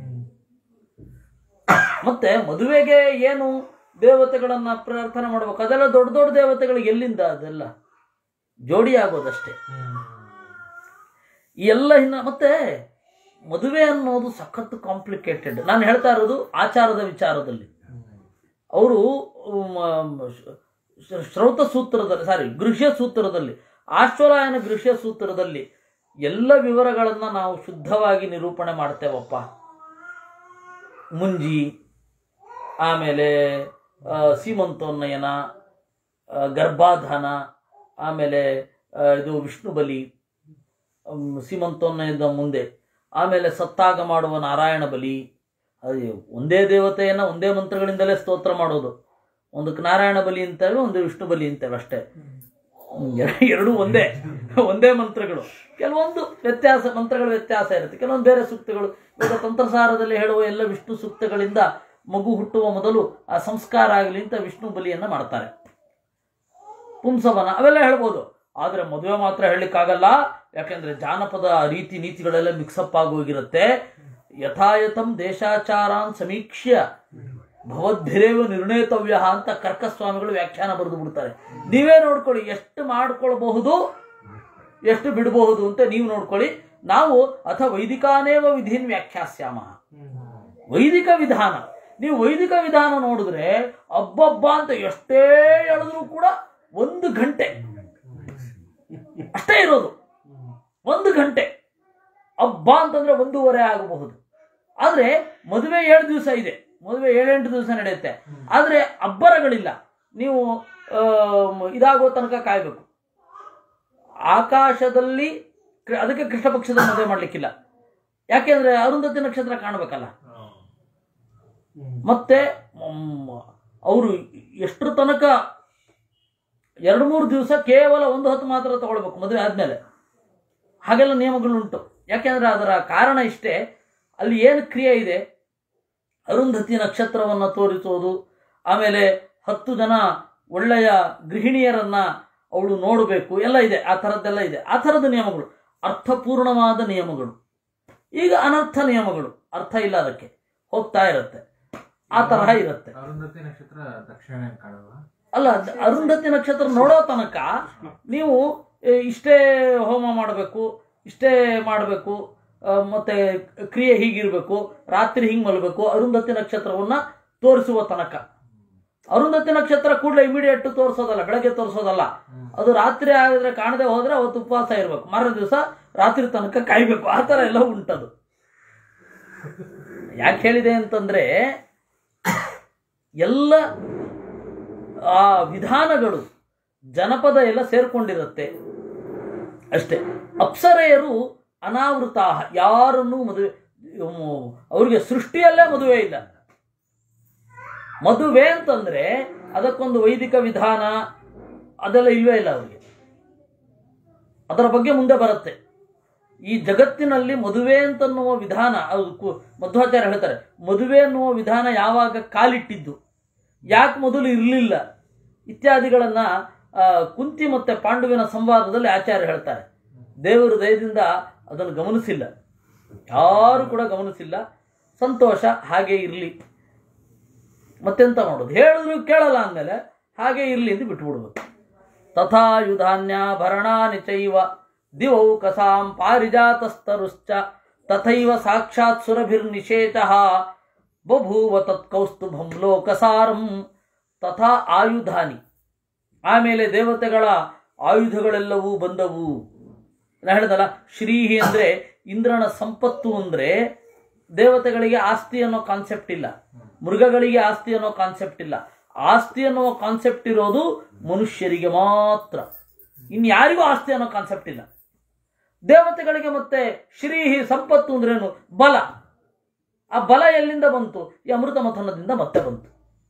ಮತ್ತೆ ಮದುವೆಗೆ ಏನು ದೇವತೆಗಳನ್ನ ಪ್ರಾರ್ಥನೆ ಮಾಡ್ಬೇಕು, ಅದೆಲ್ಲ ದೊಡ್ಡ ದೊಡ್ಡ ದೇವತೆಗಳಿಗೆ ಎಲ್ಲಿಂದ? ಅದೆಲ್ಲ ಜೋಡಿ ಆಗೋದಷ್ಟೇ. ಈ ಎಲ್ಲ ಇನ್ನ ಮತ್ತೆ ಮದುವೆ ಅನ್ನೋದು ಸಖತ್ ಕಾಂಪ್ಲಿಕೇಟೆಡ್. ನಾನು ಹೇಳ್ತಾ ಇರೋದು ಆಚಾರದ ವಿಚಾರದಲ್ಲಿ. ಅವರು ಶ್ರೌತ ಸೂತ್ರದಲ್ಲಿ, ಸಾರಿ ಗೃಹ್ಯ ಸೂತ್ರದಲ್ಲಿ, ಆಶ್ವರಾಯನ ಗೃಹ್ಯ ಸೂತ್ರದಲ್ಲಿ ಎಲ್ಲ ವಿವರಗಳನ್ನ ನಾವು ಶುದ್ಧವಾಗಿ ನಿರೂಪಣೆ ಮಾಡ್ತೇವಪ್ಪ. ಮುಂಜಿ, ಆಮೇಲೆ ಸೀಮಂತೋನ್ನಯನ, ಗರ್ಭಾಧಾನ, ಆಮೇಲೆ ಇದು ವಿಷ್ಣು ಬಲಿ, ಸೀಮಂತೋನ್ನಯದ ಮುಂದೆ, ಆಮೇಲೆ ಸತ್ತಾಗ ಮಾಡುವ ನಾರಾಯಣ ಬಲಿ, ಅದು ಒಂದೇ ದೇವತೆಯನ್ನು ಒಂದೇ ಮಂತ್ರಗಳಿಂದಲೇ ಸ್ತೋತ್ರ ಮಾಡೋದು. ಒಂದಕ್ಕೆ ನಾರಾಯಣ ಬಲಿ ಅಂತೇವೆ, ಒಂದು ವಿಷ್ಣು ಬಲಿ ಅಂತೇವೆ ಅಷ್ಟೇ. ಎರಡೂ ಒಂದೇ ಒಂದೇ ಮಂತ್ರಗಳು. ಕೆಲವೊಂದು ವ್ಯತ್ಯಾಸ, ಮಂತ್ರಗಳ ವ್ಯತ್ಯಾಸ ಇರುತ್ತೆ. ಕೆಲವೊಂದು ಬೇರೆ ಸೂಕ್ತಗಳು, ಇವಾಗ ತಂತ್ರಸಾರದಲ್ಲಿ ಹೇಳುವ ಎಲ್ಲ ವಿಷ್ಣು ಸೂಕ್ತಗಳಿಂದ ಮಗು ಹುಟ್ಟುವ ಮೊದಲು ಆ ಸಂಸ್ಕಾರ ಆಗಲಿ ಅಂತ ವಿಷ್ಣು ಬಲಿಯನ್ನು ಮಾಡ್ತಾರೆ. ಪುಂಸವನ ಅವೆಲ್ಲ ಹೇಳ್ಬೋದು. ಆದರೆ ಮದುವೆ ಮಾತ್ರ ಹೇಳಲಿಕ್ಕಾಗಲ್ಲ, ಯಾಕೆಂದ್ರೆ ಜಾನಪದ ರೀತಿ ನೀತಿಗಳೆಲ್ಲ ಮಿಕ್ಸಪ್ ಆಗೋಗಿರುತ್ತೆ. ಯಥಾಯಥಂ ದೇಶಾಚಾರಾನ್ ಸಮೀಕ್ಷ್ಯ ಭವದ್ಭಿರೇವ ನಿರ್ಣೇತವ್ಯ ಅಂತ ಕರ್ಕಸ್ವಾಮಿಗಳು ವ್ಯಾಖ್ಯಾನ ಬರೆದು ಬಿಡ್ತಾರೆ. ನೀವೇ ನೋಡ್ಕೊಳ್ಳಿ, ಎಷ್ಟು ಮಾಡ್ಕೊಳ್ಬಹುದು ಎಷ್ಟು ಬಿಡಬಹುದು ಅಂತ ನೀವು ನೋಡ್ಕೊಳ್ಳಿ. ನಾವು ಅಥ ವೈದಿಕಾನೇವ ವಿಧಿನ್ ವ್ಯಾಖ್ಯಾಸ್ಯಾಮ. ವೈದಿಕ ವಿಧಾನ, ನೀವು ವೈದಿಕ ವಿಧಾನ ನೋಡಿದ್ರೆ ಅಬ್ಬಬ್ಬ ಅಂತ ಎಷ್ಟೇ ಹೇಳಿದ್ರು ಕೂಡ ಒಂದು ಗಂಟೆ ಅಷ್ಟೇ ಇರೋದು. ಒಂದು ಗಂಟೆ ಹಬ್ಬ ಅಂತಂದ್ರೆ ಒಂದೂವರೆ ಆಗಬಹುದು. ಆದ್ರೆ ಮದುವೆ ಏಳು ದಿವಸ ಇದೆ, ಮದುವೆ ಏಳೆಂಟು ದಿವಸ ನಡೆಯುತ್ತೆ. ಆದ್ರೆ ಅಬ್ಬರಗಳಿಲ್ಲ. ನೀವು ಇದಾಗೋ ತನಕ ಕಾಯ್ಬೇಕು. ಆಕಾಶದಲ್ಲಿ ಅದಕ್ಕೆ ಕೃಷ್ಣ ಪಕ್ಷದ ಮದುವೆ ಮಾಡ್ಲಿಕ್ಕಿಲ್ಲ, ಯಾಕೆಂದ್ರೆ ಅರುಂಧತಿ ನಕ್ಷತ್ರ ಕಾಣಬೇಕಲ್ಲ. ಮತ್ತೆ ಅವರು ಎಷ್ಟರ ತನಕ ಎರಡು ಮೂರು ದಿವಸ ಕೇವಲ ಒಂದು ಹೊತ್ತು ಮಾತ್ರ ತಗೊಳ್ಬೇಕು ಮದುವೆ ಆದ್ಮೇಲೆ. ಹಾಗೆಲ್ಲ ನಿಯಮಗಳುಂಟು. ಯಾಕೆಂದ್ರೆ ಅದರ ಕಾರಣ ಇಷ್ಟೇ, ಅಲ್ಲಿ ಏನು ಕ್ರಿಯೆ ಇದೆ, ಅರುಂಧತಿ ನಕ್ಷತ್ರವನ್ನು ತೋರಿಸೋದು, ಆಮೇಲೆ ಹತ್ತು ಜನ ಒಳ್ಳೆಯ ಗೃಹಿಣಿಯರನ್ನ ಅವಳು ನೋಡಬೇಕು, ಎಲ್ಲ ಇದೆ. ಆ ಥರದ್ದೆಲ್ಲ ಇದೆ. ಆ ಥರದ ನಿಯಮಗಳು ಅರ್ಥಪೂರ್ಣವಾದ ನಿಯಮಗಳು. ಈಗ ಅನರ್ಥ ನಿಯಮಗಳು, ಅರ್ಥ ಇಲ್ಲ, ಅದಕ್ಕೆ ಹೋಗ್ತಾ ಇರುತ್ತೆ. ಆ ತರಹ ಇರುತ್ತೆ. ಅರುಂಧತಿ ನಕ್ಷತ್ರ ದಕ್ಷಿಣ ಕಾಣುವ ಅಲ್ಲ, ಅರುಂಧತಿ ನಕ್ಷತ್ರ ನೋಡೋ ತನಕ ನೀವು ಇಷ್ಟೇ ಹೋಮ ಮಾಡಬೇಕು, ಇಷ್ಟೇ ಮಾಡಬೇಕು, ಮತ್ತೆ ಕ್ರಿಯೆ ಹೀಗಿರ್ಬೇಕು, ರಾತ್ರಿ ಹಿಂಗ್ ಮಲಗಬೇಕು, ಅರುಂಧತಿ ನಕ್ಷತ್ರವನ್ನ ತೋರಿಸುವ ತನಕ. ಅರುಂಧತಿ ನಕ್ಷತ್ರ ಕೂಡಲೇ ಇಮಿಡಿಯೇಟ್ ತೋರಿಸೋದಲ್ಲ, ಬೆಳಗ್ಗೆ ತೋರಿಸೋದಲ್ಲ. ಅದು ರಾತ್ರಿ ಆಗಿದ್ರೆ ಕಾಣದೆ ಹೋದ್ರೆ ಅವತ್ತು ಉಪವಾಸ ಇರ್ಬೇಕು, ಮಾರನೇ ದಿವಸ ರಾತ್ರಿ ತನಕ ಕಾಯ್ಬೇಕು. ಆ ತರ ಎಲ್ಲ ಉಂಟದು. ಯಾಕೆ ಹೇಳಿದೆ ಅಂತಂದ್ರೆ ಎಲ್ಲ ಆ ವಿಧಾನಗಳು ಜನಪದ ಎಲ್ಲ ಸೇರ್ಕೊಂಡಿರುತ್ತೆ ಅಷ್ಟೇ. ಅಪ್ಸರೆಯರು ಅನಾವೃತ, ಯಾರನ್ನೂ ಮದುವೆ, ಅವ್ರಿಗೆ ಸೃಷ್ಟಿಯಲ್ಲೇ ಮದುವೆ ಇಲ್ಲ. ಮದುವೆ ಅಂತಂದ್ರೆ ಅದಕ್ಕೊಂದು ವೈದಿಕ ವಿಧಾನ ಅದೆಲ್ಲ ಇಲ್ವೇ ಇಲ್ಲ ಅವರಿಗೆ. ಅದರ ಬಗ್ಗೆ ಮುಂದೆ ಬರುತ್ತೆ. ಈ ಜಗತ್ತಿನಲ್ಲಿ ಮದುವೆ ಅಂತನ್ನುವ ವಿಧಾನ, ಅದು ಮಧ್ವಾಚಾರ್ಯ ಹೇಳ್ತಾರೆ, ಮದುವೆ ಅನ್ನುವ ವಿಧಾನ ಯಾವಾಗ ಕಾಲಿಟ್ಟಿದ್ದು, ಯಾಕೆ ಮೊದಲು ಇರಲಿಲ್ಲ ಇತ್ಯಾದಿಗಳನ್ನ ಕುಂತಿ ಮತ್ತೆ ಪಾಂಡುವಿನ ಸಂವಾದದಲ್ಲಿ ಆಚಾರ್ಯ ಹೇಳ್ತಾರೆ. ದೇವರ ದಯದಿಂದ ಅದನ್ನು ಗಮನಿಸಿಲ್ಲ, ಯಾರು ಕೂಡ ಗಮನಿಸಿಲ್ಲ. ಸಂತೋಷ, ಹಾಗೆ ಇರಲಿ, ಮತ್ತೆಂತ ಮಾಡೋದು, ಹೇಳಿದ್ರು ಕೇಳಲ್ಲ ಅಂದಮೇಲೆ ಹಾಗೆ ಇರಲಿ ಅಂತ ಬಿಟ್ಬಿಡ್ಬೇಕು. ತಥಾ ಯುಧಾನ್ಯಾಭರಣಾನಿ ಚೈವ ದಿವೌ ಕಸಾಂ ಪಾರಿಜಾತಸ್ತರುಶ್ಚ ತಥೈವ ಸಾಕ್ಷಾತ್ ಸುರಭಿರ್ನಿಷೇಚಃ ಬಭೂವ ತತ್ಕೌಸ್ತುಭಂ ಲೋಕಸಾರಂ ತಥಾ ಆಯುಧಾನಿ. ಆಮೇಲೆ ದೇವತೆಗಳ ಆಯುಧಗಳೆಲ್ಲವೂ ಬಂದವು. ನಾನು ಹೇಳ್ದಲ್ಲ, ಶ್ರೀಹಿ ಅಂದ್ರೆ ಇಂದ್ರನ ಸಂಪತ್ತು. ಅಂದ್ರೆ ದೇವತೆಗಳಿಗೆ ಆಸ್ತಿ ಅನ್ನೋ ಕಾನ್ಸೆಪ್ಟ್ ಇಲ್ಲ, ಮೃಗಗಳಿಗೆ ಆಸ್ತಿ ಅನ್ನೋ ಕಾನ್ಸೆಪ್ಟ್ ಇಲ್ಲ. ಆಸ್ತಿ ಅನ್ನೋ ಕಾನ್ಸೆಪ್ಟ್ ಇರೋದು ಮನುಷ್ಯರಿಗೆ ಮಾತ್ರ, ಇನ್ಯಾರಿಗೂ ಆಸ್ತಿ ಅನ್ನೋ ಕಾನ್ಸೆಪ್ಟ್ ಇಲ್ಲ. ದೇವತೆಗಳಿಗೆ ಮತ್ತೆ ಶ್ರೀಹಿ ಸಂಪತ್ತು ಅಂದ್ರೇನು, ಬಲ. ಆ ಬಲ ಎಲ್ಲಿಂದ ಬಂತು? ಈ ಅಮೃತ ಮಥನದಿಂದ ಮತ್ತೆ ಬಂತು.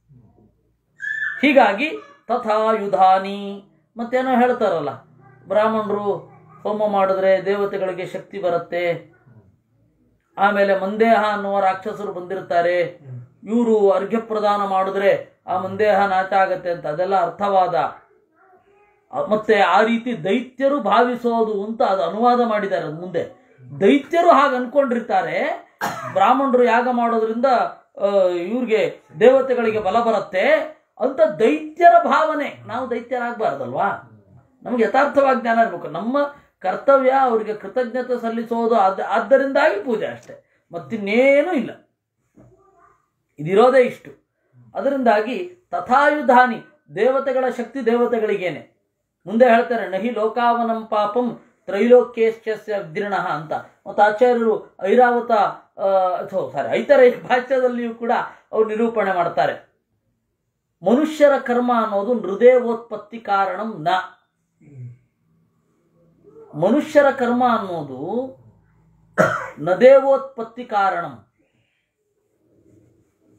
ಹೀಗಾಗಿ ತಥಾಯುಧಾನಿ. ಮತ್ತೇನೋ ಹೇಳ್ತಾರಲ್ಲ, ಬ್ರಾಹ್ಮಣರು ಹೋಮ ಮಾಡಿದ್ರೆ ದೇವತೆಗಳಿಗೆ ಶಕ್ತಿ ಬರುತ್ತೆ. ಆಮೇಲೆ ಮಂದೇಹ ಅನ್ನುವ ರಾಕ್ಷಸರು ಬಂದಿರ್ತಾರೆ, ಇವರು ಅರ್ಘ್ಯ ಪ್ರದಾನ ಮಾಡಿದ್ರೆ ಆ ಮಂದೇಹ ನಾಶ ಆಗತ್ತೆ ಅಂತ, ಅದೆಲ್ಲ ಅರ್ಥವಾದ. ಮತ್ತೆ ಆ ರೀತಿ ದೈತ್ಯರು ಭಾವಿಸೋದು ಅಂತ ಅದು ಅನುವಾದ ಮಾಡಿದ್ದಾರೆ. ಅದು ಮುಂದೆ ದೈತ್ಯರು ಹಾಗೆ ಅನ್ಕೊಂಡಿರ್ತಾರೆ, ಬ್ರಾಹ್ಮಣರು ಯಾಗ ಮಾಡೋದ್ರಿಂದ ಇವ್ರಿಗೆ ದೇವತೆಗಳಿಗೆ ಬಲ ಬರುತ್ತೆ ಅಂತ ದೈತ್ಯರ ಭಾವನೆ. ನಾವು ದೈತ್ಯರಾಗಬಾರ್ದಲ್ವಾ, ನಮ್ಗೆ ಯಥಾರ್ಥವಾಗಿ ಜ್ಞಾನ ಇರಬೇಕು. ನಮ್ಮ ಕರ್ತವ್ಯ ಅವರಿಗೆ ಕೃತಜ್ಞತೆ ಸಲ್ಲಿಸೋದು. ಅದ ಆದ್ದರಿಂದಾಗಿ ಪೂಜೆ ಅಷ್ಟೇ, ಮತ್ತಿನ್ನೇನೂ ಇಲ್ಲ. ಇದಿರೋದೇ ಇಷ್ಟು. ಅದರಿಂದಾಗಿ ತಥಾಯುಧಾನಿ, ದೇವತೆಗಳ ಶಕ್ತಿ ದೇವತೆಗಳಿಗೇನೆ. ಮುಂದೆ ಹೇಳ್ತಾರೆ, ನಹಿ ಲೋಕಾವನಂ ಪಾಪಂ ತ್ರೈಲೋಕ್ಯೇಶ್ಚಸ್ಯ ವಿದೀರ್ಣಃ ಅಂತ. ಮತ್ತು ಆಚಾರ್ಯರು ಐರಾವತ ಅಥವಾ ಸಾರಿ ಐತರೇಯ ಭಾಷ್ಯದಲ್ಲಿಯೂ ಕೂಡ ಅವರು ನಿರೂಪಣೆ ಮಾಡ್ತಾರೆ. ಮನುಷ್ಯರ ಕರ್ಮ ಅನ್ನೋದು ನೃದೇವೋತ್ಪತ್ತಿ ಕಾರಣಂ ನ. ಮನುಷ್ಯರ ಕರ್ಮ ಅನ್ನೋದು ನದೇವೋತ್ಪತ್ತಿ ಕಾರಣಂ.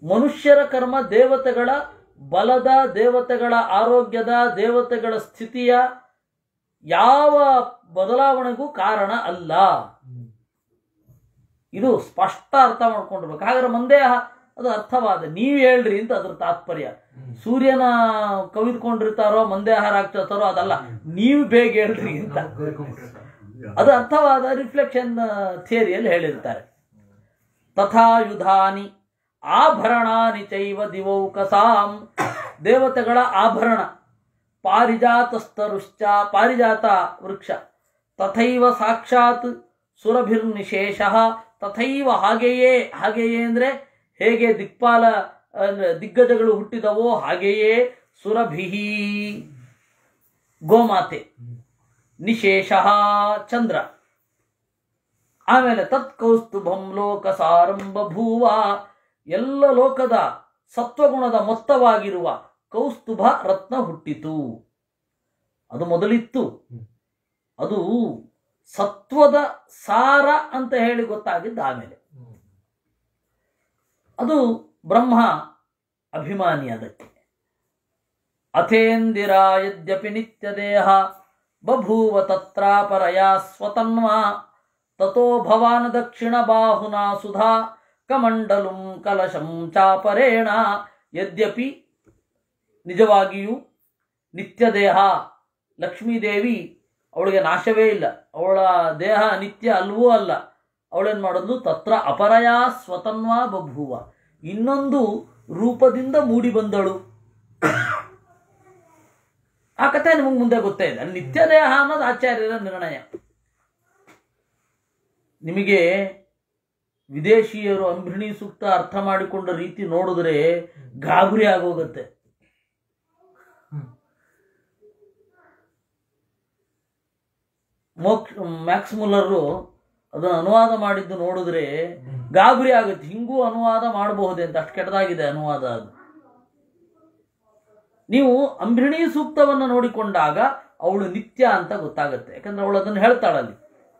ಮನುಷ್ಯರ ಕರ್ಮ ದೇವತೆಗಳ ಬಲದ, ದೇವತೆಗಳ ಆರೋಗ್ಯದ, ದೇವತೆಗಳ ಸ್ಥಿತಿಯ ಯಾವ ಬದಲಾವಣೆಗೂ ಕಾರಣ ಅಲ್ಲ. ಇದು ಸ್ಪಷ್ಟ ಅರ್ಥ ಮಾಡ್ಕೊಂಡಿರ್ಬೇಕು. ಹಾಗಾದ್ರೆ ಮಂದೇಹ ಅದು ಅರ್ಥವಾದ, ನೀವು ಹೇಳ್ರಿ ಅಂತ ಅದ್ರ ತಾತ್ಪರ್ಯ. ಸೂರ್ಯನ ಕವಿದುಕೊಂಡಿರ್ತಾರೋ ಮಂದೇಹ ರಾಕ್ಷಸರೋ ಅದಲ್ಲ, ನೀವು ಬೇಗ ಹೇಳ್ರಿ ಅಂತ ಅದು ಅರ್ಥವಾದ ರಿಫ್ಲೆಕ್ಷನ್ ಥಿಯರಿಯಲ್ಲಿ ಹೇಳಿರ್ತಾರೆ. ತಥಾಯುಧಾನಿ ಆಭರಣಾನಿ ಚೈವ ದಿವೌಕಸಾಂ, ದೇವತೆಗಳ ಆಭರಣ. ಪಾರಿಜಾತಸ್ತರುಶ್ಚ, ಪಾರಿಜಾತ ವೃಕ್ಷ. ತಥೈವ ಸಾಕ್ಷಾತ್ ಸುರಭಿರ್ನಿಶೇಷ, ತಥೈವ ಹಾಗೆಯೇ, ಹಾಗೆಯೇ ಅಂದರೆ ಹೇಗೆ ದಿಕ್ಪಾಲ ದಿಗ್ಗಜಗಳು ಹುಟ್ಟಿದವೋ ಹಾಗೆಯೇ ಸುರಭಿಹಿ ಗೋಮಾತೆ, ನಿಶೇಷ ಚಂದ್ರ. ಆಮೇಲೆ ತತ್ ಕೌಸ್ತುಭಂ ಲೋಕಸಾರಂ ಬಭೂವ, ಎಲ್ಲ ಲೋಕದ ಸತ್ವಗುಣದ ಮೊತ್ತವಾಗಿರುವ ಕೌಸ್ತುಭ ರತ್ನ ಹುಟ್ಟಿತು. ಅದು ಮೊದಲಿತ್ತು, ಅದು ಸತ್ವದ ಸಾರ ಅಂತ ಹೇಳಿ ಗೊತ್ತಾಗಿದ್ದ ಆಮೇಲೆ. ಅದು ಬ್ರಹ್ಮ ಅಭಿಮಾನಿ ಅದಕ್ಕೆ. ಅಥೇಂದಿರ ಯದ್ಯಪಿ ನಿತ್ಯ ದೇಹ ಬಭೂವ ತತ್ರಾಪರಯಾ ಸ್ವತನ್ವಾ, ತತೋ ಭವಾನ್ ದಕ್ಷಿಣ ಬಾಹುನಾ ಸುಧಾ ಕಮಂಡಲುಂ ಕಲಶಂ ಚಾಪರೇಣ. ಯದ್ಯಪಿ ನಿಜವಾಗಿಯೂ ನಿತ್ಯ ದೇಹ ಲಕ್ಷ್ಮೀದೇವಿ ಅವಳಿಗೆ ನಾಶವೇ ಇಲ್ಲ, ಅವಳ ದೇಹ ನಿತ್ಯ ಅಲ್ವೂ ಅಲ್ಲ. ಅವಳೇನು ಮಾಡೋದು, ತತ್ರ ಅಪರಯಾ ಸ್ವತನ್ವಾ ಬಭೂವ, ಇನ್ನೊಂದು ರೂಪದಿಂದ ಮೂಡಿ ಬಂದಳು. ಆ ಕಥೆ ನಿಮಗೆ ಮುಂದೆ ಗೊತ್ತೇ ಇದೆ. ನಿತ್ಯ ದೇಹ ಅನ್ನೋದು ಆಚಾರ್ಯರ ನಿರ್ಣಯ. ನಿಮಗೆ ವಿದೇಶಿಯರು ಅಂಬೃಣಿ ಸೂಕ್ತ ಅರ್ಥ ಮಾಡಿಕೊಂಡ ರೀತಿ ನೋಡಿದ್ರೆ ಗಾಬರಿ ಆಗೋಗುತ್ತೆ. ಮೋಕ್ಷ ಮ್ಯಾಕ್ಸ್ ಮುಲ್ಲರು ಅದನ್ನು ಅನುವಾದ ಮಾಡಿದ್ದು ನೋಡಿದ್ರೆ ಗಾಬರಿ ಆಗುತ್ತೆ. ಹಿಂಗೂ ಅನುವಾದ ಮಾಡಬಹುದೇ ಅಂತ, ಅಷ್ಟು ಕೆಟ್ಟದಾಗಿದೆ ಅನುವಾದ ಅದು. ನೀವು ಅಂಬೃಣಿ ಸೂಕ್ತವನ್ನು ನೋಡಿಕೊಂಡಾಗ ಅವಳು ನಿತ್ಯ ಅಂತ ಗೊತ್ತಾಗುತ್ತೆ, ಯಾಕಂದ್ರೆ ಅವಳು ಅದನ್ನು ಹೇಳ್ತಾಳಲ್ಲಿ.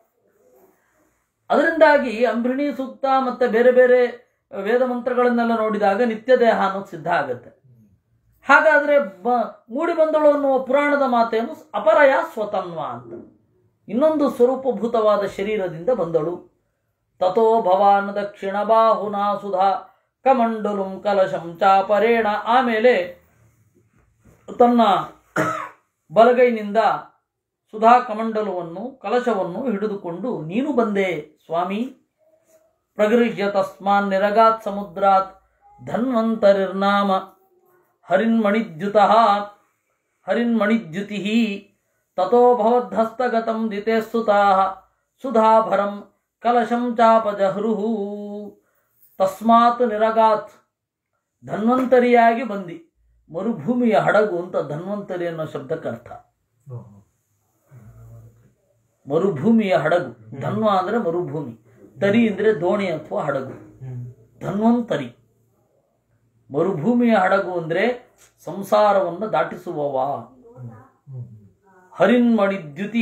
ಅದರಿಂದಾಗಿ ಅಂಬೃಣಿ ಸೂಕ್ತ ಮತ್ತೆ ಬೇರೆ ಬೇರೆ ವೇದ ಮಂತ್ರಗಳನ್ನೆಲ್ಲ ನೋಡಿದಾಗ ನಿತ್ಯ ದೇಹ ಅನ್ನೋದು ಸಿದ್ಧ ಆಗುತ್ತೆ. ಹಾಗಾದ್ರೆ ಬ ಮೂಡಿ ಬಂದಳು ಅನ್ನುವ ಪುರಾಣದ ಮಾತೇನು ಅಪರಯ ಸ್ವತನ್ವ ಅಂತ, ಇನ್ನೊಂದು ಸ್ವರೂಪಭೂತವಾದ ಶರೀರದಿಂದ ಬಂದಳು. ತಥೋ ಭವಾನ್ ದಕ್ಷಿಣ ಬಾಹುನಾ ಸುಧಾ ಕಮಂಡಲುಂ ಕಲಶಂ ಚಾಪರೇಣ. ಆಮೇಲೆ ತನ್ನ ಬಲಗೈನಿಂದ ಸುಧಾ ಕಮಂಡಲವನ್ನು ಕಲಶವನ್ನು ಹಿಡಿದುಕೊಂಡು ನೀನು ಬಂದೆ ಸ್ವಾಮಿ. ಪ್ರಗೃಹ್ಯ ತಸ್ಮಾನ್ ನಿರಗಾತ್ ಸಮುದ್ರಾತ್ ಧನ್ವಂತರಿರ್ನಾಮ ಹರಿನ್ಮಣಿದ್ಯುತಃ ಹರಿನ್ಮಣಿದ್ಯುತಿ. ತಥೋ ಭವದ್ಹಸ್ತಗತಂ ದಿತೆ ಸುತಾಃ ಸುಧಾಭರಂ ಕಲಶಂ ಚಾಪಜಹೃಹು. ತಸ್ಮಾತ್ ನಿರಗಾತ್, ಧನ್ವಂತರಿಯಾಗಿ ಬಂದಿ. ಮರುಭೂಮಿಯ ಹಡಗು ಅಂತ ಧನ್ವಂತರಿ ಅನ್ನೋ ಶಬ್ದಕ್ಕೆ ಅರ್ಥ. ಮರುಭೂಮಿಯ ಹಡಗು, ಧನ್ವ ಅಂದ್ರೆ ಮರುಭೂಮಿ, ತರಿ ಅಂದ್ರೆ ದೋಣಿ ಅಥವಾ ಹಡಗು. ಧನ್ವಂತರಿ ಮರುಭೂಮಿಯ ಹಡಗು ಅಂದ್ರೆ ಸಂಸಾರವನ್ನು ದಾಟಿಸುವವ. ಹರಿನ್ಮಣಿದ್ಯುತಿ,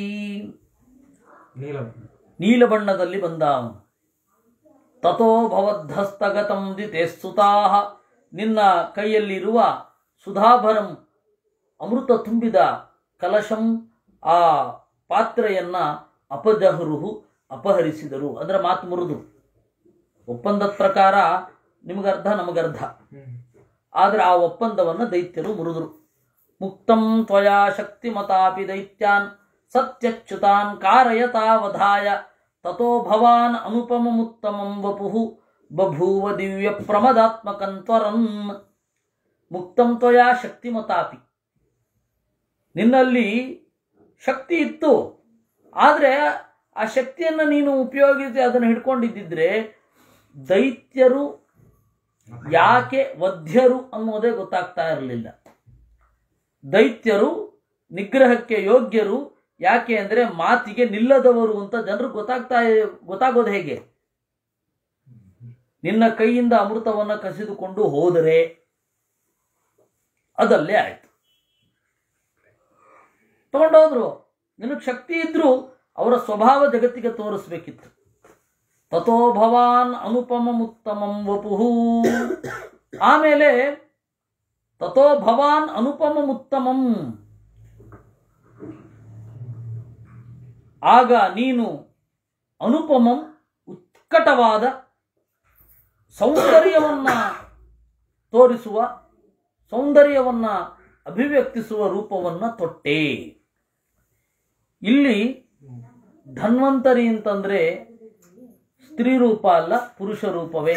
ನೀಲ ಬಣ್ಣದಲ್ಲಿ ಬಂದ. ತಥೋ ಭವದ್ಹಸ್ತಗತಂ ದಿತೆ ಸುತಾಃ, ನಿನ್ನ ಕೈಯಲ್ಲಿರುವ ಸುಧಾಭರಂ ಅಮೃತ ತುಂಬಿದ ಕಲಶಂ ಆ ಪಾತ್ರೆಯನ್ನ ಅಪಜಹರುಹು ಅಪಹರಿಸಿದರು. ಅಂದ್ರೆ ಮಾತು ಮುರಿದು. ಒಪ್ಪಂದದ ಪ್ರಕಾರ ನಿಮಗರ್ಧ ನಮಗರ್ಧ, ಆದ್ರೆ ಆ ಒಪ್ಪಂದವನ್ನು ದೈತ್ಯರು ಮುರಿದರು. ಮುಕ್ತಂ ತ್ವಯಾ ಶಕ್ತಿಮತಾಪಿ ದೈತ್ಯಾನ್ ಸತ್ಯಚ್ಯುತಾನ್ ಕಾರಯತಾವಧಾಯ. ತಥೋ ಭವಾನ್ ಅನುಪಮಮುತ್ತಮಂ ವಪುಃ ಬಭೂವ ದಿವ್ಯ ಪ್ರಮದಾತ್ಮಕಂ ತ್ವರನ್. ಮುಕ್ತಂ ತ್ವಯಾ ಶಕ್ತಿಮತಾಪಿ, ನಿನ್ನಲ್ಲಿ ಶಕ್ತಿ ಇತ್ತು, ಆದರೆ ಆ ಶಕ್ತಿಯನ್ನು ನೀನು ಉಪಯೋಗಿಸಿ ಅದನ್ನು ಹಿಡ್ಕೊಂಡಿದ್ದಿದ್ರೆ ದೈತ್ಯರು ಯಾಕೆ ವಧ್ಯರು ಅನ್ನೋದೇ ಗೊತ್ತಾಗ್ತಾ ಇರಲಿಲ್ಲ. ದೈತ್ಯರು ನಿಗ್ರಹಕ್ಕೆ ಯೋಗ್ಯರು ಯಾಕೆ ಅಂದರೆ ಮಾತಿಗೆ ನಿಲ್ಲದವರು ಅಂತ ಜನರು ಗೊತ್ತಾಗ್ತಾ ಗೊತ್ತಾಗೋದು ಹೇಗೆ? ನಿನ್ನ ಕೈಯಿಂದ ಅಮೃತವನ್ನು ಕಸಿದುಕೊಂಡು ಹೋದರೆ ಅದಲ್ಲೇ ಆಯ್ತು. ತಗೊಂಡೋದ್ರು. ನಿನಗೆ ಶಕ್ತಿ ಇದ್ರೂ ಅವರ ಸ್ವಭಾವ ಜಗತ್ತಿಗೆ ತೋರಿಸ್ಬೇಕಿತ್ತು. ತಥೋ ಭವಾನ್ ಅನುಪಮಮುತ್ತಮಂ ವಪುಃ. ಆಮೇಲೆ ತಥೋ ಭವಾನ್ ಅನುಪಮಮುತ್ತಮಂ, ಆಗ ನೀನು ಅನುಪಮಂ ಉತ್ಕಟವಾದ ಸೌಂದರ್ಯವನ್ನ ತೋರಿಸುವ, ಸೌಂದರ್ಯವನ್ನ ಅಭಿವ್ಯಕ್ತಿಸುವ ರೂಪವನ್ನ ತೊಟ್ಟೆ. ಇಲ್ಲಿ ಧನ್ವಂತರಿ ಅಂತಂದ್ರೆ ಸ್ತ್ರೀ ರೂಪ ಅಲ್ಲ, ಪುರುಷ ರೂಪವೇ.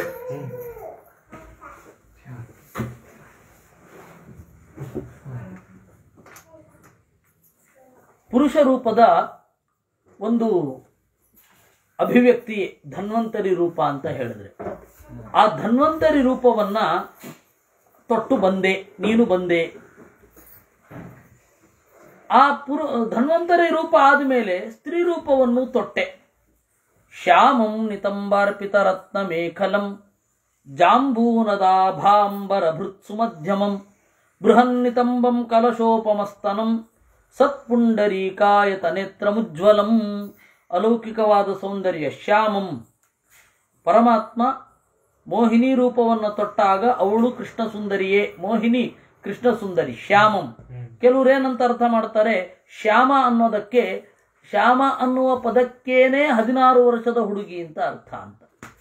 ಪುರುಷ ರೂಪದ ಒಂದು ಅಭಿವ್ಯಕ್ತಿ ಧನ್ವಂತರಿ ರೂಪ ಅಂತ ಹೇಳಿದ್ರೆ, ಆ ಧನ್ವಂತರಿ ರೂಪವನ್ನ ತೊಟ್ಟು ಬಂದೆ, ನೀನು ಬಂದೆ. ಆ ಪುರು ಧನ್ವಂತರಿ ರೂಪ ಆದಮೇಲೆ ಸ್ತ್ರೀ ರೂಪವನ್ನು ತೊಟ್ಟೆ. ಶ್ಯಾಮಂ ನಿತಂಬಾರ್ಪಿತ ರತ್ನ ಮೇಖಲಂ ಜಾಂಬೂನದಾಭಾಂಬರ ಭೃತ್ಸು ಮಧ್ಯಮಂ ಬೃಹನ್ನಿತಂಬಂ ಕಲಶೋಪಮಸ್ತನಂ ಸತ್ಪುಂಡರೀಕಾಯತ ನೇತ್ರಮುಜ್ವಲಂ. ಅಲೌಕಿಕವಾದ ಸೌಂದರ್ಯ ಶ್ಯಾಮಂ. ಪರಮಾತ್ಮ ಮೋಹಿನಿ ರೂಪವನ್ನು ತೊಟ್ಟಾಗ ಅವಳು ಕೃಷ್ಣ ಸುಂದರಿಯೇ, ಮೋಹಿನಿ ಕೃಷ್ಣ ಸುಂದರಿ. ಶ್ಯಾಮಂ ಕೆಲವರು ಏನಂತ ಅರ್ಥ ಮಾಡ್ತಾರೆ, ಶ್ಯಾಮ ಅನ್ನೋದಕ್ಕೆ, ಶ್ಯಾಮ ಅನ್ನುವ ಪದಕ್ಕೇನೆ ಹದಿನಾರು ವರ್ಷದ ಹುಡುಗಿ ಅಂತ ಅರ್ಥ ಅಂತ.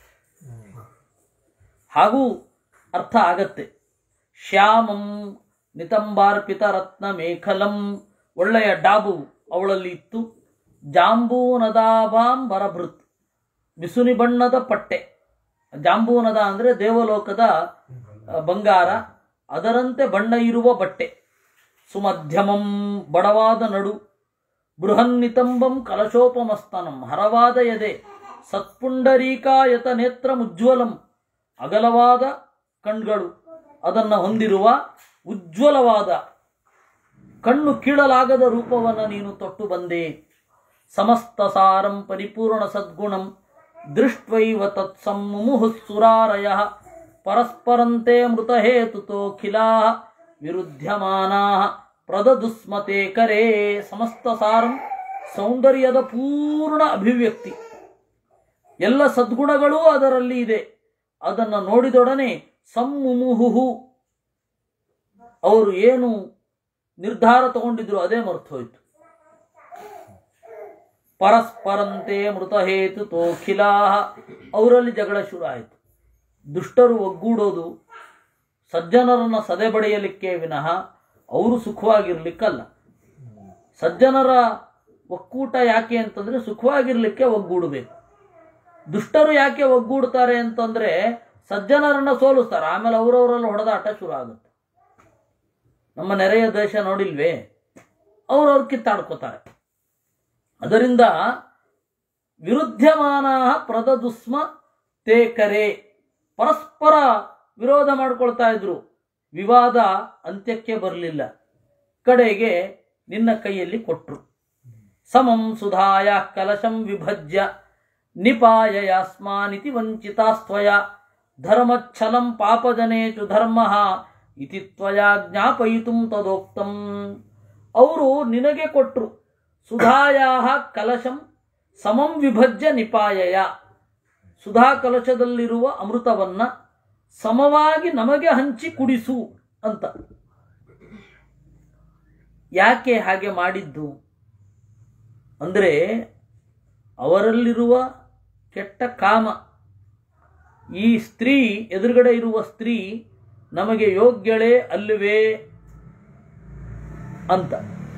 ಹಾಗೂ ಅರ್ಥ ಆಗತ್ತೆ. ಶ್ಯಾಮಂ ನಿತಂಬಾರ್ಪಿತ ರತ್ನ ಮೇಖಲಂ, ಒಳ್ಳೆಯ ಡಾಬು ಅವಳಲ್ಲಿ ಇತ್ತು. ಜಾಂಬೂನದಾಭಾಂಬರ ಭೃತ್, ಬಿಸುನಿ ಬಣ್ಣದ ಪಟ್ಟೆ. ಜಾಂಬೂನದ ಅಂದ್ರೆ ದೇವಲೋಕದ ಬಂಗಾರ, ಅದರಂತೆ ಬಣ್ಣ ಇರುವ ಬಟ್ಟೆ. ಸುಮಧ್ಯಮಂ, ಬಡವಾದ ನಡು. ಬೃಹನ್ನಿತಂಬಂ ಕಲಶೋಪಮಸ್ತನಂ, ಹರವಾದ ಎದೆ. ಸತ್ಪುಂಡರೀಕಾಯತ ನೇತ್ರ ಮುಜ್ವಲಂ, ಅಗಲವಾದ ಕಣ್ಗಳು ಅದನ್ನು ಹೊಂದಿರುವ ಉಜ್ವಲವಾದ, ಕಣ್ಣು ಕೀಳಲಾಗದ ರೂಪವನ್ನು ನೀನು ತೊಟ್ಟು ಬಂದೆ. ಸಮಸ್ತ ಸಾರಂ ಪರಿಪೂರ್ಣ ಸದ್ಗುಣಂ ದೃಷ್ಟ್ವೈವ ತತ್ಸಮ್ಮುಹುಃಸುರಾರಯಃ ಪರಸ್ಪರಂತೆ ಮೃತಹೇತುತೋಖಿಲಾಃ ವಿರುದ್ಧ್ಯಮಾನಾಃ ಪ್ರದದುಸ್ಮತೆ ಕರೇ. ಸಮಸ್ತ ಸಾರಂ, ಸೌಂದರ್ಯದ ಪೂರ್ಣ ಅಭಿವ್ಯಕ್ತಿ, ಎಲ್ಲ ಸದ್ಗುಣಗಳೂ ಅದರಲ್ಲಿ ಇದೆ. ಅದನ್ನು ನೋಡಿದೊಡನೆ ಸಮ್ಮುಹುಹು, ಅವರು ಏನು ನಿರ್ಧಾರ ತಗೊಂಡಿದ್ರು ಅದೇ ಮರ್ತು ಹೋಯ್ತು. ಪರಸ್ಪರಂತೆ ಮೃತಹೇತು ತೋಖಿಲಾಹ, ಅವರಲ್ಲಿ ಜಗಳ ಶುರು ಆಯಿತು. ದುಷ್ಟರು ಒಗ್ಗೂಡೋದು ಸಜ್ಜನರನ್ನು ಸದೆಬಡೆಯಲಿಕ್ಕೆ ವಿನಃ ಅವರು ಸುಖವಾಗಿರ್ಲಿಕ್ಕಲ್ಲ. ಸಜ್ಜನರ ಒಕ್ಕೂಟ ಯಾಕೆ ಅಂತಂದ್ರೆ ಸುಖವಾಗಿರ್ಲಿಕ್ಕೆ ಒಗ್ಗೂಡಬೇಕು. ದುಷ್ಟರು ಯಾಕೆ ಒಗ್ಗೂಡ್ತಾರೆ ಅಂತಂದ್ರೆ ಸಜ್ಜನರನ್ನ ಸೋಲಿಸ್ತಾರೆ, ಆಮೇಲೆ ಅವರವರಲ್ಲಿ ಹೊಡೆದಾಟ ಶುರು ಆಗುತ್ತೆ. ನಮ್ಮ ನೆರೆಯ ದೇಶ ನೋಡಿಲ್ವೇ, ಅವ್ರವ್ರು ಕಿತ್ತಾಡ್ಕೋತಾರೆ. ಅದರಿಂದ ವಿರುದ್ಧಮಾನ ಪ್ರದದುಸ್ಮ ತೇ ಕರೆ, ಪರಸ್ಪರ ವಿರೋಧ ಮಾಡ್ಕೊಳ್ತಾ ಇದ್ರು. ವಿವಾದ ಅಂತ್ಯಕ್ಕೆ ಬರಲಿಲ್ಲ, ಕಡೆಗೆ ನಿನ್ನ ಕೈಯಲ್ಲಿ ಕೊಟ್ರು. ಸಮಂ ಸುಧಾಯ ಕಲಶಂ ವಿಭಜ್ಯ ನಿಪಾಯಯಾಸ್ಮಾನಿತಿ ವಂಚಿತಾಸ್ತ್ವಯ ಧರ್ಮಚ್ಛಲಂ ಪಾಪಜನೇಚು ಧರ್ಮಃ ಇತಿ ತ್ವಯಾ ಜ್ಞಾಪಯಿತುಂ ತದೋಕ್ತಂ. ಅವರು ನಿನಗೆ ಕೊಟ್ರು ಸುಧಾಯಾಹ ಕಲಶಂ ಸಮಂ ವಿಭಜ್ಯ ನಿಪಾಯಯ, ಸುಧಾ ಕಲಶದಲ್ಲಿರುವ ಅಮೃತವನ್ನ ಸಮವಾಗಿ ನಮಗೆ ಹಂಚಿ ಕುಡಿಸು ಅಂತ. ಯಾಕೆ ಹಾಗೆ ಮಾಡಿದ್ದು ಅಂದ್ರೆ ಅವರಲ್ಲಿರುವ ಕೆಟ್ಟ ಕಾಮ, ಈ ಸ್ತ್ರೀ ಎದುರುಗಡೆ ಇರುವ ಸ್ತ್ರೀ ನಮಗೆ ಯೋಗ್ಯಳೇ ಅಲ್ಲವೇ ಅಂತ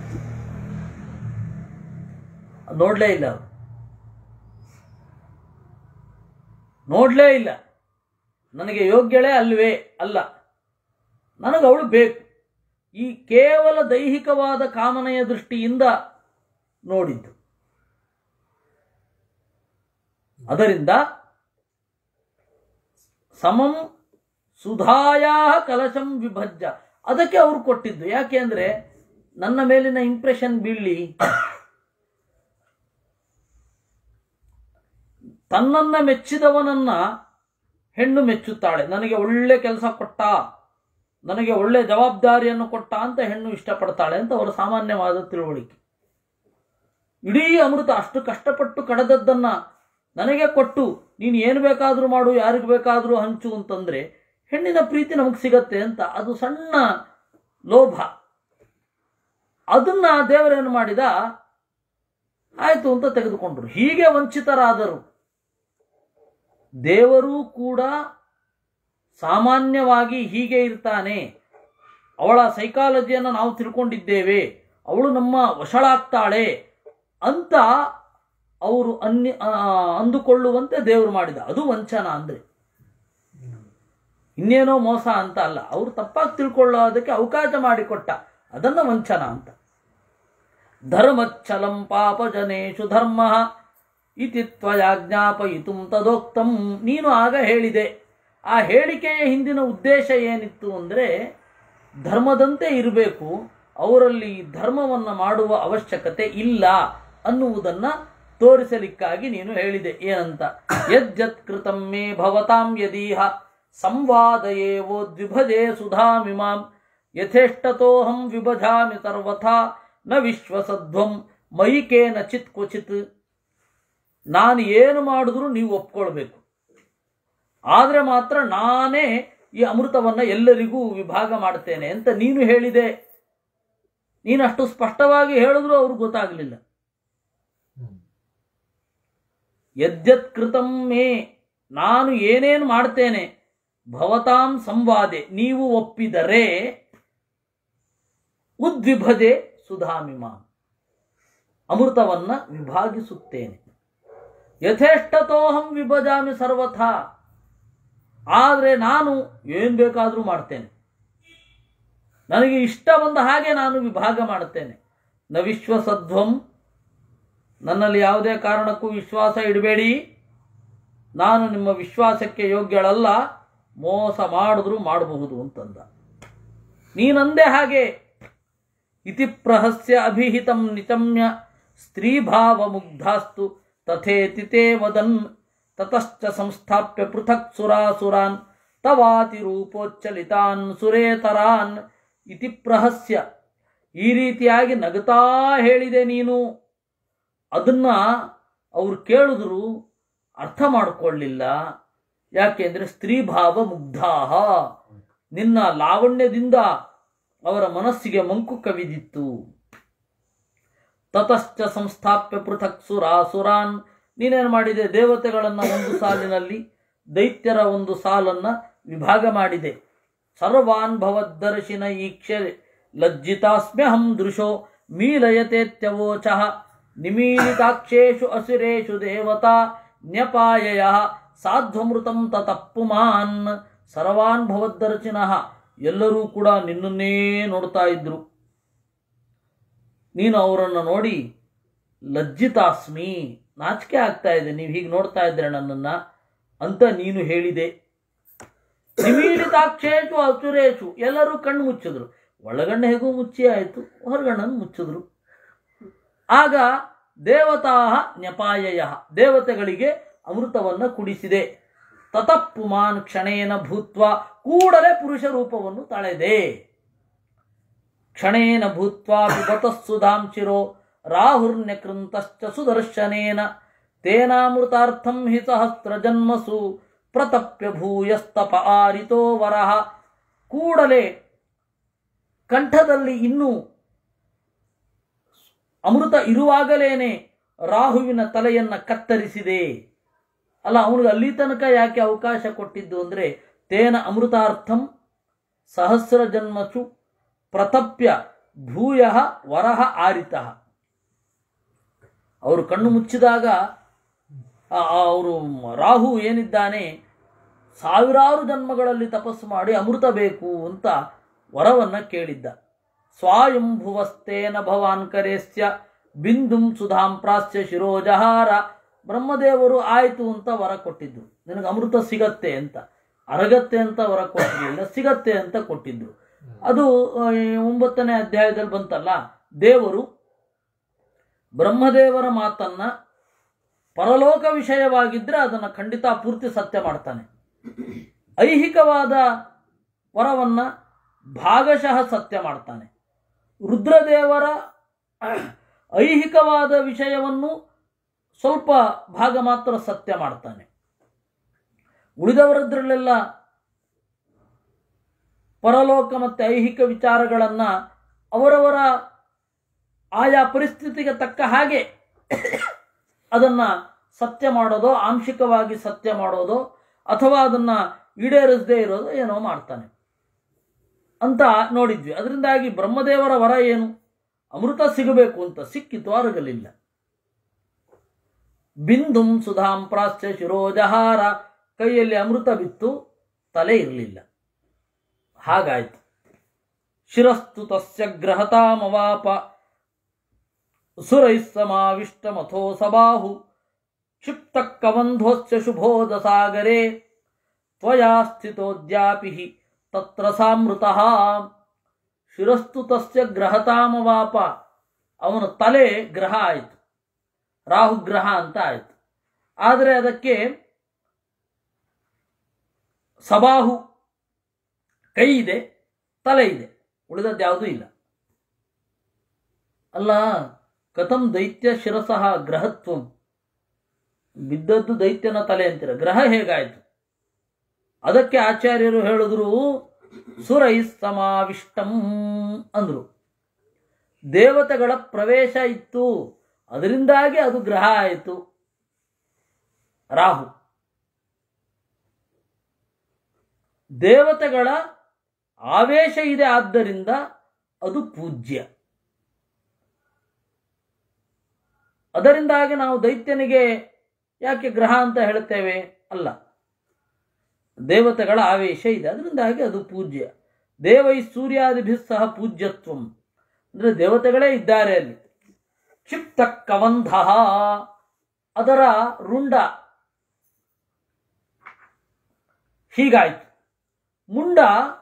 ನೋಡ್ಲೇ ಇಲ್ಲ, ಅವರು ನೋಡ್ಲೇ ಇಲ್ಲ. ನನಗೆ ಯೋಗ್ಯಳೇ ಅಲ್ವೇ ಅಲ್ಲ, ನನಗೆ ಅವಳು ಬೇಕು. ಈ ಕೇವಲ ದೈಹಿಕವಾದ ಕಾಮನೆಯ ದೃಷ್ಟಿಯಿಂದ ನೋಡಿದ್ದು. ಅದರಿಂದ ಸಮಂ ಸುಧಾಯಾ ಕಲಶಂ ವಿಭಜ್ಯ, ಅದಕ್ಕೆ ಅವರು ಕೊಟ್ಟಿದ್ದು. ಯಾಕೆ ಅಂದ್ರೆ ನನ್ನ ಮೇಲಿನ ಇಂಪ್ರೆಷನ್ ಬೀಳಲಿ. ತನ್ನನ್ನ ಮೆಚ್ಚಿದವನನ್ನ ಹೆಣ್ಣು ಮೆಚ್ಚುತ್ತಾಳೆ. ನನಗೆ ಒಳ್ಳೆ ಕೆಲಸ ಕೊಟ್ಟ, ನನಗೆ ಒಳ್ಳೆ ಜವಾಬ್ದಾರಿಯನ್ನು ಕೊಟ್ಟ ಅಂತ ಹೆಣ್ಣು ಇಷ್ಟಪಡ್ತಾಳೆ ಅಂತ ಅವರ ಸಾಮಾನ್ಯವಾದ ತಿಳುವಳಿಕೆ. ಇಡೀ ಅಮೃತ ಅಷ್ಟು ಕಷ್ಟಪಟ್ಟು ಕಳೆದದ್ದನ್ನ ನನಗೆ ಕೊಟ್ಟು ನೀನು ಏನು ಬೇಕಾದರೂ ಮಾಡು, ಯಾರಿಗೆ ಬೇಕಾದರೂ ಹಂಚು ಅಂತಂದರೆ ಹೆಣ್ಣಿನ ಪ್ರೀತಿ ನಮಗೆ ಸಿಗತ್ತೆ ಅಂತ. ಅದು ಸಣ್ಣ ಲೋಭ. ಅದನ್ನು ದೇವರೇನು ಮಾಡಿದ, ಆಯಿತು ಅಂತ ತೆಗೆದುಕೊಂಡ್ರು. ಹೀಗೆ ವಂಚಿತರಾದರು. ದೇವರು ಕೂಡ ಸಾಮಾನ್ಯವಾಗಿ ಹೀಗೆ ಇರ್ತಾನೆ. ಅವಳ ಸೈಕಾಲಜಿಯನ್ನು ನಾವು ತಿಳ್ಕೊಂಡಿದ್ದೇವೆ, ಅವಳು ನಮ್ಮ ವಶಳಾಗ್ತಾಳೆ ಅಂತ ಅವರು ಅನ್ಯ ಅಂದುಕೊಳ್ಳುವಂತೆ ದೇವರು ಮಾಡಿದ. ಅದು ವಂಚನ ಅಂದರೆ ಇನ್ನೇನೋ ಮೋಸ ಅಂತ ಅಲ್ಲ. ಅವರು ತಪ್ಪಾಗಿ ತಿಳ್ಕೊಳ್ಳೋದಕ್ಕೆ ಅವಕಾಶ ಮಾಡಿಕೊಟ್ಟ, ಅದನ್ನು ವಂಚನ ಅಂತ. ಧರ್ಮಚ್ಛಲಂ ಪಾಪ ಜನೇಶು ಧರ್ಮ ಇತಿ ತ್ವಯಾ ಜ್ಞಾಪಯಿತುಂ ತದೋಕ್ತಂ. ನೀನು ಆಗ ಹೇಳಿದೆ. ಆ ಹೇಳಿಕೆಯ ಹಿಂದಿನ ಉದ್ದೇಶ ಏನಿತ್ತು ಅಂದರೆ, ಧರ್ಮದಂತೆ ಇರಬೇಕು, ಅವರಲ್ಲಿ ಧರ್ಮವನ್ನು ಮಾಡುವ ಅವಶ್ಯಕತೆ ಇಲ್ಲ ಅನ್ನುವುದನ್ನು ತೋರಿಸಲಿಕ್ಕಾಗಿ ನೀನು ಹೇಳಿದೆ. ಏನಂತ? ಯಜ್ಜತ್ ಕೃತಂ ಮೇ ಭವತಾಂ ಯದೀಹ ಸಂವಾದಯೇವೋ ದ್ವಿಭಜೆ ಸುಧಾಮಿಮಾಂ ಯಥೇಷ್ಟತೋಹಂ ವಿಭಜಾಮಿ ಸರ್ವಥಾ ನ ವಿಶ್ವಸಧ್ವಂ ಮೈಕೇನ ಚಿತ್ ಕ್ವಚಿತ್. ನಾನು ಏನು ಮಾಡಿದ್ರೂ ನೀವು ಒಪ್ಕೊಳ್ಬೇಕು, ಆದರೆ ಮಾತ್ರ ನಾನೇ ಈ ಅಮೃತವನ್ನು ಎಲ್ಲರಿಗೂ ವಿಭಾಗ ಮಾಡ್ತೇನೆ ಅಂತ ನೀನು ಹೇಳಿದೆ. ನೀನಷ್ಟು ಸ್ಪಷ್ಟವಾಗಿ ಹೇಳಿದ್ರೂ ಅವ್ರಿಗೆ ಗೊತ್ತಾಗಲಿಲ್ಲ. ಯದ್ಯತ್ ಕೃತಂ ಮೇ, ನಾನು ಏನೇನು ಮಾಡ್ತೇನೆ, ಭವತಾಂ ಸಂವಾದೆ, ನೀವು ಒಪ್ಪಿದರೆ, ಉದ್ವಿಭಜೆ ಸುಧಾಮಿಮಾಂ, ಅಮೃತವನ್ನ ವಿಭಾಗಿಸುತ್ತೇನೆ. ಯಥೇಷ್ಟತೋಹಂ ವಿಭಜಾಮಿ ಸರ್ವಥಾ, ಆದರೆ ನಾನು ಏನು ಬೇಕಾದರೂ ಮಾಡ್ತೇನೆ, ನನಗೆ ಇಷ್ಟ ಬಂದ ಹಾಗೆ ನಾನು ವಿಭಾಗ ಮಾಡುತ್ತೇನೆ. ನ ವಿಶ್ವಸಧ್ವಂ, ನನ್ನಲ್ಲಿ ಯಾವುದೇ ಕಾರಣಕ್ಕೂ ವಿಶ್ವಾಸ ಇಡಬೇಡಿ, ನಾನು ನಿಮ್ಮ ವಿಶ್ವಾಸಕ್ಕೆ ಯೋಗ್ಯಳಲ್ಲ, ಮೋಸ ಮಾಡಿದ್ರೂ ಮಾಡಬಹುದು ಅಂತಂದ. ನೀನಂದೆ ಹಾಗೆ. ಇತಿ ಪ್ರಹಸ್ಯ ಅಭಿಹಿತಂ ನಿಚಮ್ಯ ಸ್ತ್ರೀಭಾವ ಮುಗ್ಧಾಸ್ತು ತಥೇತಿತೇ ವದನ್ ತತಶ್ಚ ಸಂಸ್ಥಾಪ್ಯ ಪೃಥಕ್ ಸುರಾಸುರಾನ್ ತವಾತಿ ರೂಪೋಚ್ಚಲಿತಾನ್ ಸುರೇತರಾನ್ ಇತಿ ಪ್ರಹಸ್ಯ. ಈ ರೀತಿಯಾಗಿ ನಗುತ್ತಾ ಹೇಳಿದೆ ನೀನು. ಅದನ್ನ ಅವ್ರು ಕೇಳಿದ್ರು ಅರ್ಥ ಮಾಡಿಕೊಳ್ಳಿಲ್ಲ. ಯಾಕೆಂದ್ರೆ ಸ್ತ್ರೀಭಾವ ಮುಗ್ಧಾಹ, ನಿನ್ನ ಲಾವಣ್ಯದಿಂದ ಅವರ ಮನಸ್ಸಿಗೆ ಮಂಕು ಕವಿದಿತ್ತು. ತತಶ್ಚ ಸಂಸ್ಥಾಪ್ಯ ಪೃಥಕ್ ಸುರಾಸುರಾನ್, ನೀನೇನು ಮಾಡಿದೆ, ದೇವತೆಗಳನ್ನು ಒಂದು ಸಾಲಿನಲ್ಲಿ, ದೈತ್ಯರ ಒಂದು ಸಾಲನ್ನ ವಿಭಾಗ ಮಾಡಿದೆ. ಸರ್ವಾನ್ ಭವದ್ದರ್ಶಿನ ಈಕ್ಷೆ ಲಜ್ಜಿತಾಸ್ಮ್ಯಹಂ ದೃಶೋ ಮೀಲಯತೇತ್ಯವೋಚಃ ನಿಮೀಲಿತಾಕ್ಷೇಷು ಅಸುರೇಷು ದೇವತಾ ನ್ಯಪಾಯಯ ಸಾಧ್ವಮೃತಂ ತತಪ್ಪುಮಾನ್. ಸರ್ವಾನ್ ಭವದ್ದರ್ಶಿನಃ, ಎಲ್ಲರೂ ಕೂಡ ನಿನ್ನನ್ನೇ ನೋಡ್ತಾ ಇದ್ರು. ನೀನು ಅವರನ್ನು ನೋಡಿ ಲಜ್ಜಿತಾಸ್ಮಿ, ನಾಚಿಕೆ ಆಗ್ತಾ ಇದೆ, ನೀವು ಹೀಗೆ ನೋಡ್ತಾ ಇದ್ರೆ ನನ್ನನ್ನ ಅಂತ ನೀನು ಹೇಳಿದೆ. ನಿಮೀಲಿತಾಕ್ಷೇಷು ಅಸುರೇಷು, ಎಲ್ಲರೂ ಕಣ್ಣು ಮುಚ್ಚಿದ್ರು. ಒಳಗಣ್ಣು ಹೇಗೂ ಮುಚ್ಚಿ ಆಯಿತು, ಹೊರಗಣ್ಣನ್ನು ಮುಚ್ಚಿದ್ರು. ಆಗ ದೇವತಾ ನ್ಯಪಾಯಯ, ದೇವತೆಗಳಿಗೆ ಅಮೃತವನ್ನು ಕುಡಿಸಿದೆ. ತತಪ್ಪುಮಾನ್ ಕ್ಷಣೇನ ಭೂತ್ವ, ಕೂಡಲೇ ಪುರುಷ ರೂಪವನ್ನು ತಳೆದೆ. ಕ್ಷಣೇನ ಭೂತ್ವಾ ಪಿಬತಃ ಸುಧಾಂ ಚಿರೋ ರಾಹುರ್ನ್ಯಕೃಂತಶ್ಚ ಸುದರ್ಶನೇನ ತೇನಾಮೃತಾರ್ಥಂ ಹಿ ಸಹಸ್ರ ಜನ್ಮಸು ಪ್ರತಪ್ಯ ಭೂಯಸ್ತಪ ಆರಿತೋ ವರಹ. ಕೂಡಲೇ ಕಂಠದಲ್ಲಿ ಇನ್ನೂ ಅಮೃತ ಇರುವಾಗಲೇನೆ ರಾಹುವಿನ ತಲೆಯನ್ನ ಕತ್ತರಿಸಿದೆ. ಅಲ್ಲ, ಅವನಿಗೆ ಅಲ್ಲಿ ತನಕ ಯಾಕೆ ಅವಕಾಶ ಕೊಟ್ಟಿದ್ದು ಅಂದರೆ, ತೇನ ಅಮೃತಾರ್ಥಂ ಸಹಸ್ರ ಜನ್ಮಸು ಪ್ರತಪ್ಯ ಭೂಯ ವರಹ ಆರಿತಃ. ಅವರು ಕಣ್ಣು ಮುಚ್ಚಿದಾಗ ಅವರು ರಾಹು ಏನಿದ್ದಾನೆ, ಸಾವಿರಾರು ಜನ್ಮಗಳಲ್ಲಿ ತಪಸ್ಸು ಮಾಡಿ ಅಮೃತ ಬೇಕು ಅಂತ ವರವನ್ನ ಕೇಳಿದ್ದ. ಸ್ವಾಯಂಭುವಸ್ತೇನ ಭವಾನ್ ಕರೇಸ್ಯ ಬಿಂದುಂ ಸುಧಾಂ ಪ್ರಾಸ್ಯ ಶಿರೋಜಹಾರ. ಬ್ರಹ್ಮದೇವರು ಆಯಿತು ಅಂತ ವರ ಕೊಟ್ಟಿದ್ದು, ನಿನಗೆ ಅಮೃತ ಸಿಗತ್ತೆ ಅಂತ. ಅರಗತ್ತೆ ಅಂತ ವರ ಕೊಟ್ಟಿರಲಿಲ್ಲ, ಸಿಗತ್ತೆ ಅಂತ ಕೊಟ್ಟಿದ್ದು. ಅದು ಒಂಬತ್ತನೇ ಅಧ್ಯಾಯದಲ್ಲಿ ಬಂತಲ್ಲ. ದೇವರು ಬ್ರಹ್ಮದೇವರ ಮಾತನ್ನ ಪರಲೋಕ ವಿಷಯವಾಗಿದ್ದರೆ ಅದನ್ನು ಖಂಡಿತ ಪೂರ್ತಿ ಸತ್ಯ ಮಾಡ್ತಾನೆ. ಐಹಿಕವಾದ ವರವನ್ನ ಭಾಗಶಃ ಸತ್ಯ ಮಾಡ್ತಾನೆ. ರುದ್ರದೇವರ ಐಹಿಕವಾದ ವಿಷಯವನ್ನು ಸ್ವಲ್ಪ ಭಾಗ ಮಾತ್ರ ಸತ್ಯ ಮಾಡ್ತಾನೆ. ಉಳಿದವರದ್ರಲ್ಲೆಲ್ಲ ಪರಲೋಕ ಮತ್ತು ಐಹಿಕ ವಿಚಾರಗಳನ್ನು ಅವರವರ ಆಯಾ ಪರಿಸ್ಥಿತಿಗೆ ತಕ್ಕ ಹಾಗೆ ಅದನ್ನು ಸತ್ಯ ಮಾಡೋದೋ, ಆಂಶಿಕವಾಗಿ ಸತ್ಯ ಮಾಡೋದೋ, ಅಥವಾ ಅದನ್ನು ಈಡೇರಿಸದೇ ಇರೋದು ಏನೋ ಮಾಡ್ತಾನೆ ಅಂತ ನೋಡಿದ್ವಿ. ಅದರಿಂದಾಗಿ ಬ್ರಹ್ಮದೇವರ ವರ ಏನು? ಅಮೃತ ಸಿಗಬೇಕು ಅಂತ. ಸಿಕ್ಕಿತು, ಅರಗಲಿಲ್ಲ. ಬಿಂದುಂ ಸುಧಾಂ ಪ್ರಾಚ್ಯ ಶಿರೋಜಹಾರ, ಕೈಯಲ್ಲಿ ಅಮೃತ ಬಿತ್ತು, ತಲೆ ಇರಲಿಲ್ಲ. ಹಾಗಾಯ್ತು. ಶಿರಸ್ತು ತಸ್ಯ ಗ್ರಹತಾಮವಾಪ ಸುರೈಃ ಸಮಾವಿಷ್ಟ ಮಥೋ ಸಬಾಹು ಕ್ಷಿಪ್ತ ಕವಂಧೋಸ್ಯ ಶುಭೋದ ಸಾಗರೆ ತ್ವಯಾ ಸ್ಥಿತೋದ್ಯಾಪಿ ತತ್ರ ಸಾಮೃತಃ. ಶಿರಸ್ತು ತಸ್ಯ ಗ್ರಹತಾಮವಾಪ, ಅವನ ತಲೆ ಗ್ರಹ ಆಯಿತು, ರಾಹುಗ್ರಹ ಅಂತ ಆಯಿತು. ಆದರೆ ಅದಕ್ಕೆ ಸಬಾಹು, ಕೈ ಇದೆ, ತಲೆ ಇದೆ, ಉಳಿದದ್ಯಾವುದೂ ಇಲ್ಲ. ಅಲ್ಲ, ಕಥಂ ದೈತ್ಯ ಶಿರಸಃ ಗ್ರಹತ್ವಂ, ಬಿದ್ದದ್ದು ದೈತ್ಯನ ತಲೆ ಅಂತೀರ, ಗ್ರಹ ಹೇಗಾಯಿತು? ಅದಕ್ಕೆ ಆಚಾರ್ಯರು ಹೇಳಿದ್ರು ಸುರೈ ಸಮಾವಿಷ್ಟಂ ಅಂದ್ರು. ದೇವತೆಗಳ ಪ್ರವೇಶ ಇತ್ತು, ಅದರಿಂದಾಗಿ ಅದು ಗ್ರಹ ಆಯಿತು, ರಾಹು. ದೇವತೆಗಳ ಆವೇಶ ಇದೆ, ಆದ್ದರಿಂದ ಅದು ಪೂಜ್ಯ. ಅದರಿಂದಾಗಿ ನಾವು ದೈತ್ಯನಿಗೆ ಯಾಕೆ ಗ್ರಹ ಅಂತ ಹೇಳುತ್ತೇವೆ? ಅಲ್ಲ, ದೇವತೆಗಳ ಆವೇಶ ಇದೆ, ಅದರಿಂದಾಗಿ ಅದು ಪೂಜ್ಯ. ದೇವೈ ಸೂರ್ಯಾದಿಭಿ ಸಹ ಪೂಜ್ಯತ್ವಂ, ಅಂದರೆ ದೇವತೆಗಳೇ ಇದ್ದಾರೆ ಅಲ್ಲಿ. ಕ್ಷಿಪ್ತ ಕವಂಧ, ಅದರ ರುಂಡ ಹೀಗಾಯ್ತು. ಮುಂಡ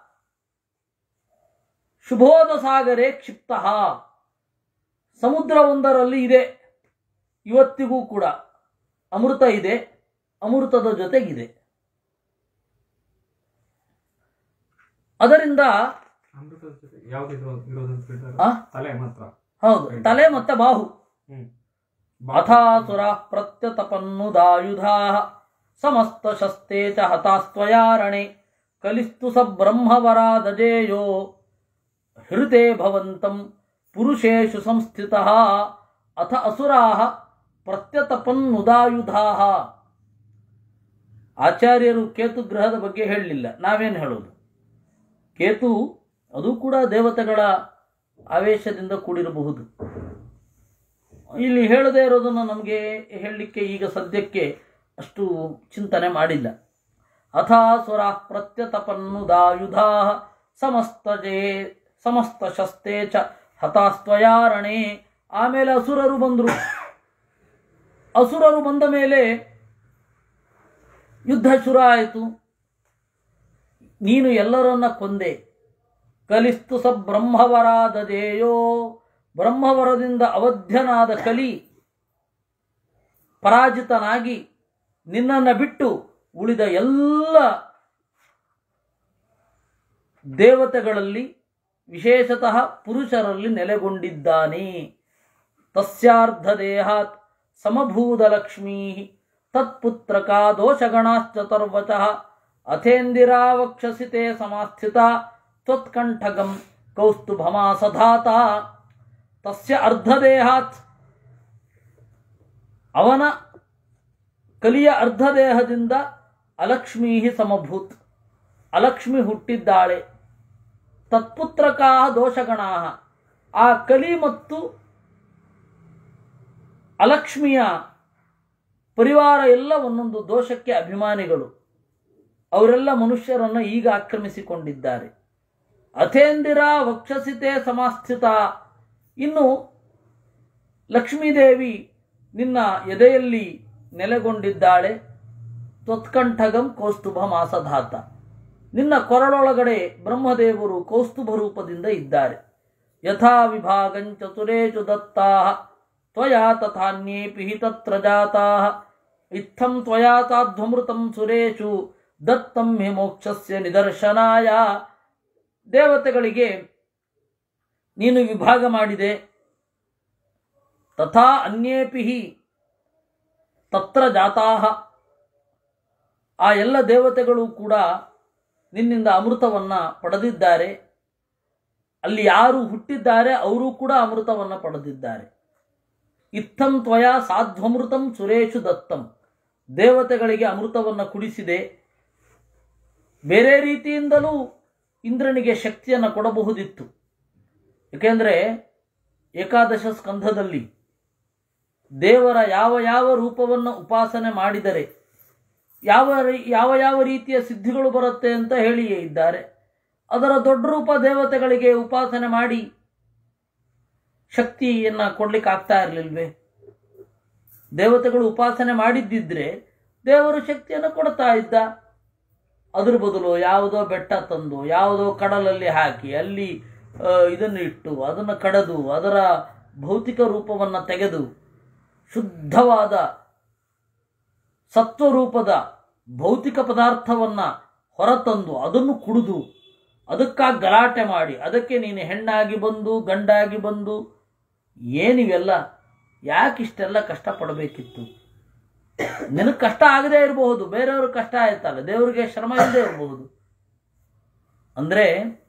ಶುಭೋದ ಸಾಗರೆ ಕ್ಷಿಪ್ತ, ಸಮುದ್ರವೊಂದರಲ್ಲಿ ಇದೆ, ಇವತ್ತಿಗೂ ಕೂಡ ಅಮೃತ ಇದೆ, ಅಮೃತದ ಜೊತೆಗಿದೆ. ಅದರಿಂದ ಅಮೃತದ ಜೊತೆ ಯಾವ್ದು ಇರೋದಂತ ಹೇಳಿದ್ರೆ ಆ? ತಲೆ ಮಾತ್ರ. ಹೌದು, ತಲೆ ಮತ್ತೆ ಬಾಹು. ಹ್ಮ್. ಅಥಾಸುರ ಪ್ರತ್ಯತಪನ್ನುದಾಯುಧಾ ಸಮಸ್ತ ಶಸ್ತೆ ಚ ಹತಾಸ್ತ್ವಯಾರಣೆ ಕಲಿಸ್ತು ಸ ಬ್ರಹ್ಮವರಾದಜೇಯೋ ಹೃತೆ ಭವಂತಂ ಪುರುಷೇಷು ಸಂಸ್ಥಿತಃ ಅಥ ಅಸುರಾಃ ಪ್ರತ್ಯತಪನ್ನುದಾಯುಧಾಃ. ಆಚಾರ್ಯರು ಕೇತು ಗ್ರಹದ ಬಗ್ಗೆ ಹೇಳಲಿಲ್ಲ, ನಾವೇನು ಹೇಳೋದು? ಕೇತು ಅದು ಕೂಡ ದೇವತೆಗಳ ಆವೇಶದಿಂದ ಕೂಡಿರಬಹುದು. ಇಲ್ಲಿ ಹೇಳದೇ ಇರೋದನ್ನು ನಮಗೆ ಹೇಳಲಿಕ್ಕೆ ಈಗ ಸದ್ಯಕ್ಕೆ ಅಷ್ಟು ಚಿಂತನೆ ಮಾಡಿಲ್ಲ. ಅಥಾಸುರ ಪ್ರತ್ಯತಪನ್ನುದಾಯುಧಾ ಸಮಸ್ತಜೇ ಸಮಸ್ತ ಶಸ್ತೆ ಚ ಹತಾಸ್ತ್ವಯಾರಣೆ. ಆಮೇಲೆ ಅಸುರರು ಬಂದರು. ಅಸುರರು ಬಂದ ಮೇಲೆ ಯುದ್ಧ ಶುರು ಆಯಿತು. ನೀನು ಎಲ್ಲರನ್ನ ಕೊಂದೆ. ಕಲಿಸ್ತು ಸ ಬ್ರಹ್ಮವರಾದಜೇಯೋ, ಬ್ರಹ್ಮವರದಿಂದ ಅವಧ್ಯನಾದ ಕಲಿ ಪರಾಜಿತನಾಗಿ ನಿನ್ನನ್ನು ಬಿಟ್ಟು ಉಳಿದ ಎಲ್ಲ ದೇವತೆಗಳಲ್ಲಿ ವಿಶೇಷತಃ ಪುರುಷರಲ್ಲಿ ನೆಲೆಗೊಂಡಿದ್ದಾನೆ. ತಸ್ಯಾರ್ಧ ದೇಹಾತ್ ಸಮಭೂತಲಕ್ಷ್ಮೀ ತತ್ಪುತ್ರಕಾ ದೋಷಗಣಾಶ್ಚತುರ್ವಚಃ ಅಥೇಂದಿರಾವಕ್ಷಸಿತೆ ಸಮಾಸ್ಥಿತ ತ್ವತ್ಕಂಠಗಂ ಕೌಸ್ತುಭಮಾಸಧಾತ. ತಸ್ಯ ಅರ್ಧದೇಹಾತ್, ಅವನ ಕಲಿಯ ಅರ್ಧದೇಹದಿಂದ ಅಲಕ್ಷ್ಮೀ ಸಮಭೂತ್, ಅಲಕ್ಷ್ಮಿ ಹುಟ್ಟಿದ್ದಾಳೆ. ತತ್ಪುತ್ರಕಾ ದೋಷಗಣಾ, ಆ ಕಲಿ ಮತ್ತು ಅಲಕ್ಷ್ಮಿಯ ಪರಿವಾರ ಎಲ್ಲ ಒಂದೊಂದು ದೋಷಕ್ಕೆ ಅಭಿಮಾನಿಗಳು. ಅವರೆಲ್ಲ ಮನುಷ್ಯರನ್ನು ಈಗ ಆಕ್ರಮಿಸಿಕೊಂಡಿದ್ದಾರೆ. ಅಥೇಂದಿರ ವಕ್ಷಸಿತೆ ಸಮಾಸ್ಥಿತ, ಇನ್ನು ಲಕ್ಷ್ಮೀದೇವಿ ನಿನ್ನ ಎದೆಯಲ್ಲಿ ನೆಲೆಗೊಂಡಿದ್ದಾಳೆ. ತ್ವತ್ಕಂಠಗಂ ಕೌಸ್ತುಭ ಮಾಸಧಾತ, ನಿನ್ನ ಕೊರಳೊಳಗಡೆ ಬ್ರಹ್ಮದೇವರು ಕೌಸ್ತುಭ ರೂಪದಿಂದ ಇದ್ದಾರೆ. ಯಥಾ ವಿಭಾಗಂ ಚತುರೇಷು ದತ್ತಾಃ ತ್ವಯಾ ತಥಾನ್ಯೇಪಿ ತತ್ರ ಜಾತಾಃ ಇತ್ತಂ ತ್ವಯಾ ತಾಧ್ವಮೃತಂ ಸುರೇಷು ದತ್ತಂ ಹಿ ಮೋಕ್ಷಸ್ಯ ನಿದರ್ಶನಾಯ. ದೇವತೆಗಳಿಗೆ ನೀನು ವಿಭಾಗ ಮಾಡಿದೆ. ತಥಾ ಅನ್ಯೇಪಿ ತತ್ರ ಜಾತಾಃ, ಆ ಎಲ್ಲ ದೇವತೆಗಳು ಕೂಡ ನಿನ್ನಿಂದ ಅಮೃತವನ್ನು ಪಡೆದಿದ್ದಾರೆ. ಅಲ್ಲಿ ಯಾರು ಹುಟ್ಟಿದ್ದಾರೆ ಅವರು ಕೂಡ ಅಮೃತವನ್ನು ಪಡೆದಿದ್ದಾರೆ. ಇತ್ತಂ ತ್ವಯ ಸಾಧ್ವಮೃತಂ ಸುರೇಶು ದತ್ತಂ. ದೇವತೆಗಳಿಗೆ ಅಮೃತವನ್ನು ಕುಡಿಸಿದೆ. ಬೇರೆ ರೀತಿಯಿಂದಲೂ ಇಂದ್ರನಿಗೆ ಶಕ್ತಿಯನ್ನು ಕೊಡಬಹುದಿತ್ತು. ಏಕೆಂದರೆ ಏಕಾದಶ ಸ್ಕಂಧದಲ್ಲಿ ದೇವರ ಯಾವ ಯಾವ ರೂಪವನ್ನು ಉಪಾಸನೆ ಮಾಡಿದರೆ ಯಾವ ಯಾವ ಯಾವ ರೀತಿಯ ಸಿದ್ಧಿಗಳು ಬರುತ್ತೆ ಅಂತ ಹೇಳಿಯೇ ಇದ್ದಾರೆ. ಅದರ ದೊಡ್ಡ ರೂಪ ದೇವತೆಗಳಿಗೆ ಉಪಾಸನೆ ಮಾಡಿ ಶಕ್ತಿಯನ್ನು ಕೊಡ್ಲಿಕ್ಕೆ ಆಗ್ತಾ ಇರಲಿಲ್ವೇ? ದೇವತೆಗಳು ಉಪಾಸನೆ ಮಾಡಿದ್ದಿದ್ರೆ ದೇವರು ಶಕ್ತಿಯನ್ನು ಕೊಡ್ತಾ ಇದ್ದ. ಅದ್ರ ಬದಲು ಯಾವುದೋ ಬೆಟ್ಟ ತಂದು ಯಾವುದೋ ಕಡಲಲ್ಲಿ ಹಾಕಿ ಅಲ್ಲಿ ಇದನ್ನು ಇಟ್ಟು ಅದನ್ನು ಕಡೆದು ಅದರ ಭೌತಿಕ ರೂಪವನ್ನು ತೆಗೆದು ಶುದ್ಧವಾದ ಸತ್ವರೂಪದ ಭೌತಿಕ ಪದಾರ್ಥವನ್ನು ಹೊರತಂದು ಅದನ್ನು ಕುಡಿದು ಅದಕ್ಕಾಗಿ ಗಲಾಟೆ ಮಾಡಿ ಅದಕ್ಕೆ ನೀನು ಹೆಣ್ಣಾಗಿ ಬಂದು ಗಂಡಾಗಿ ಬಂದು ಏನಿವೆಲ್ಲ? ಯಾಕಿಷ್ಟೆಲ್ಲ ಕಷ್ಟಪಡಬೇಕಿತ್ತು? ನಿನಗೆ ಕಷ್ಟ ಆಗದೇ ಇರಬಹುದು, ಬೇರೆಯವ್ರಿಗೆ ಕಷ್ಟ ಆಯ್ತಲ್ಲ, ದೇವರಿಗೆ ಶ್ರಮ ಇಲ್ಲದೆ ಇರಬಹುದು. ಅಂದರೆ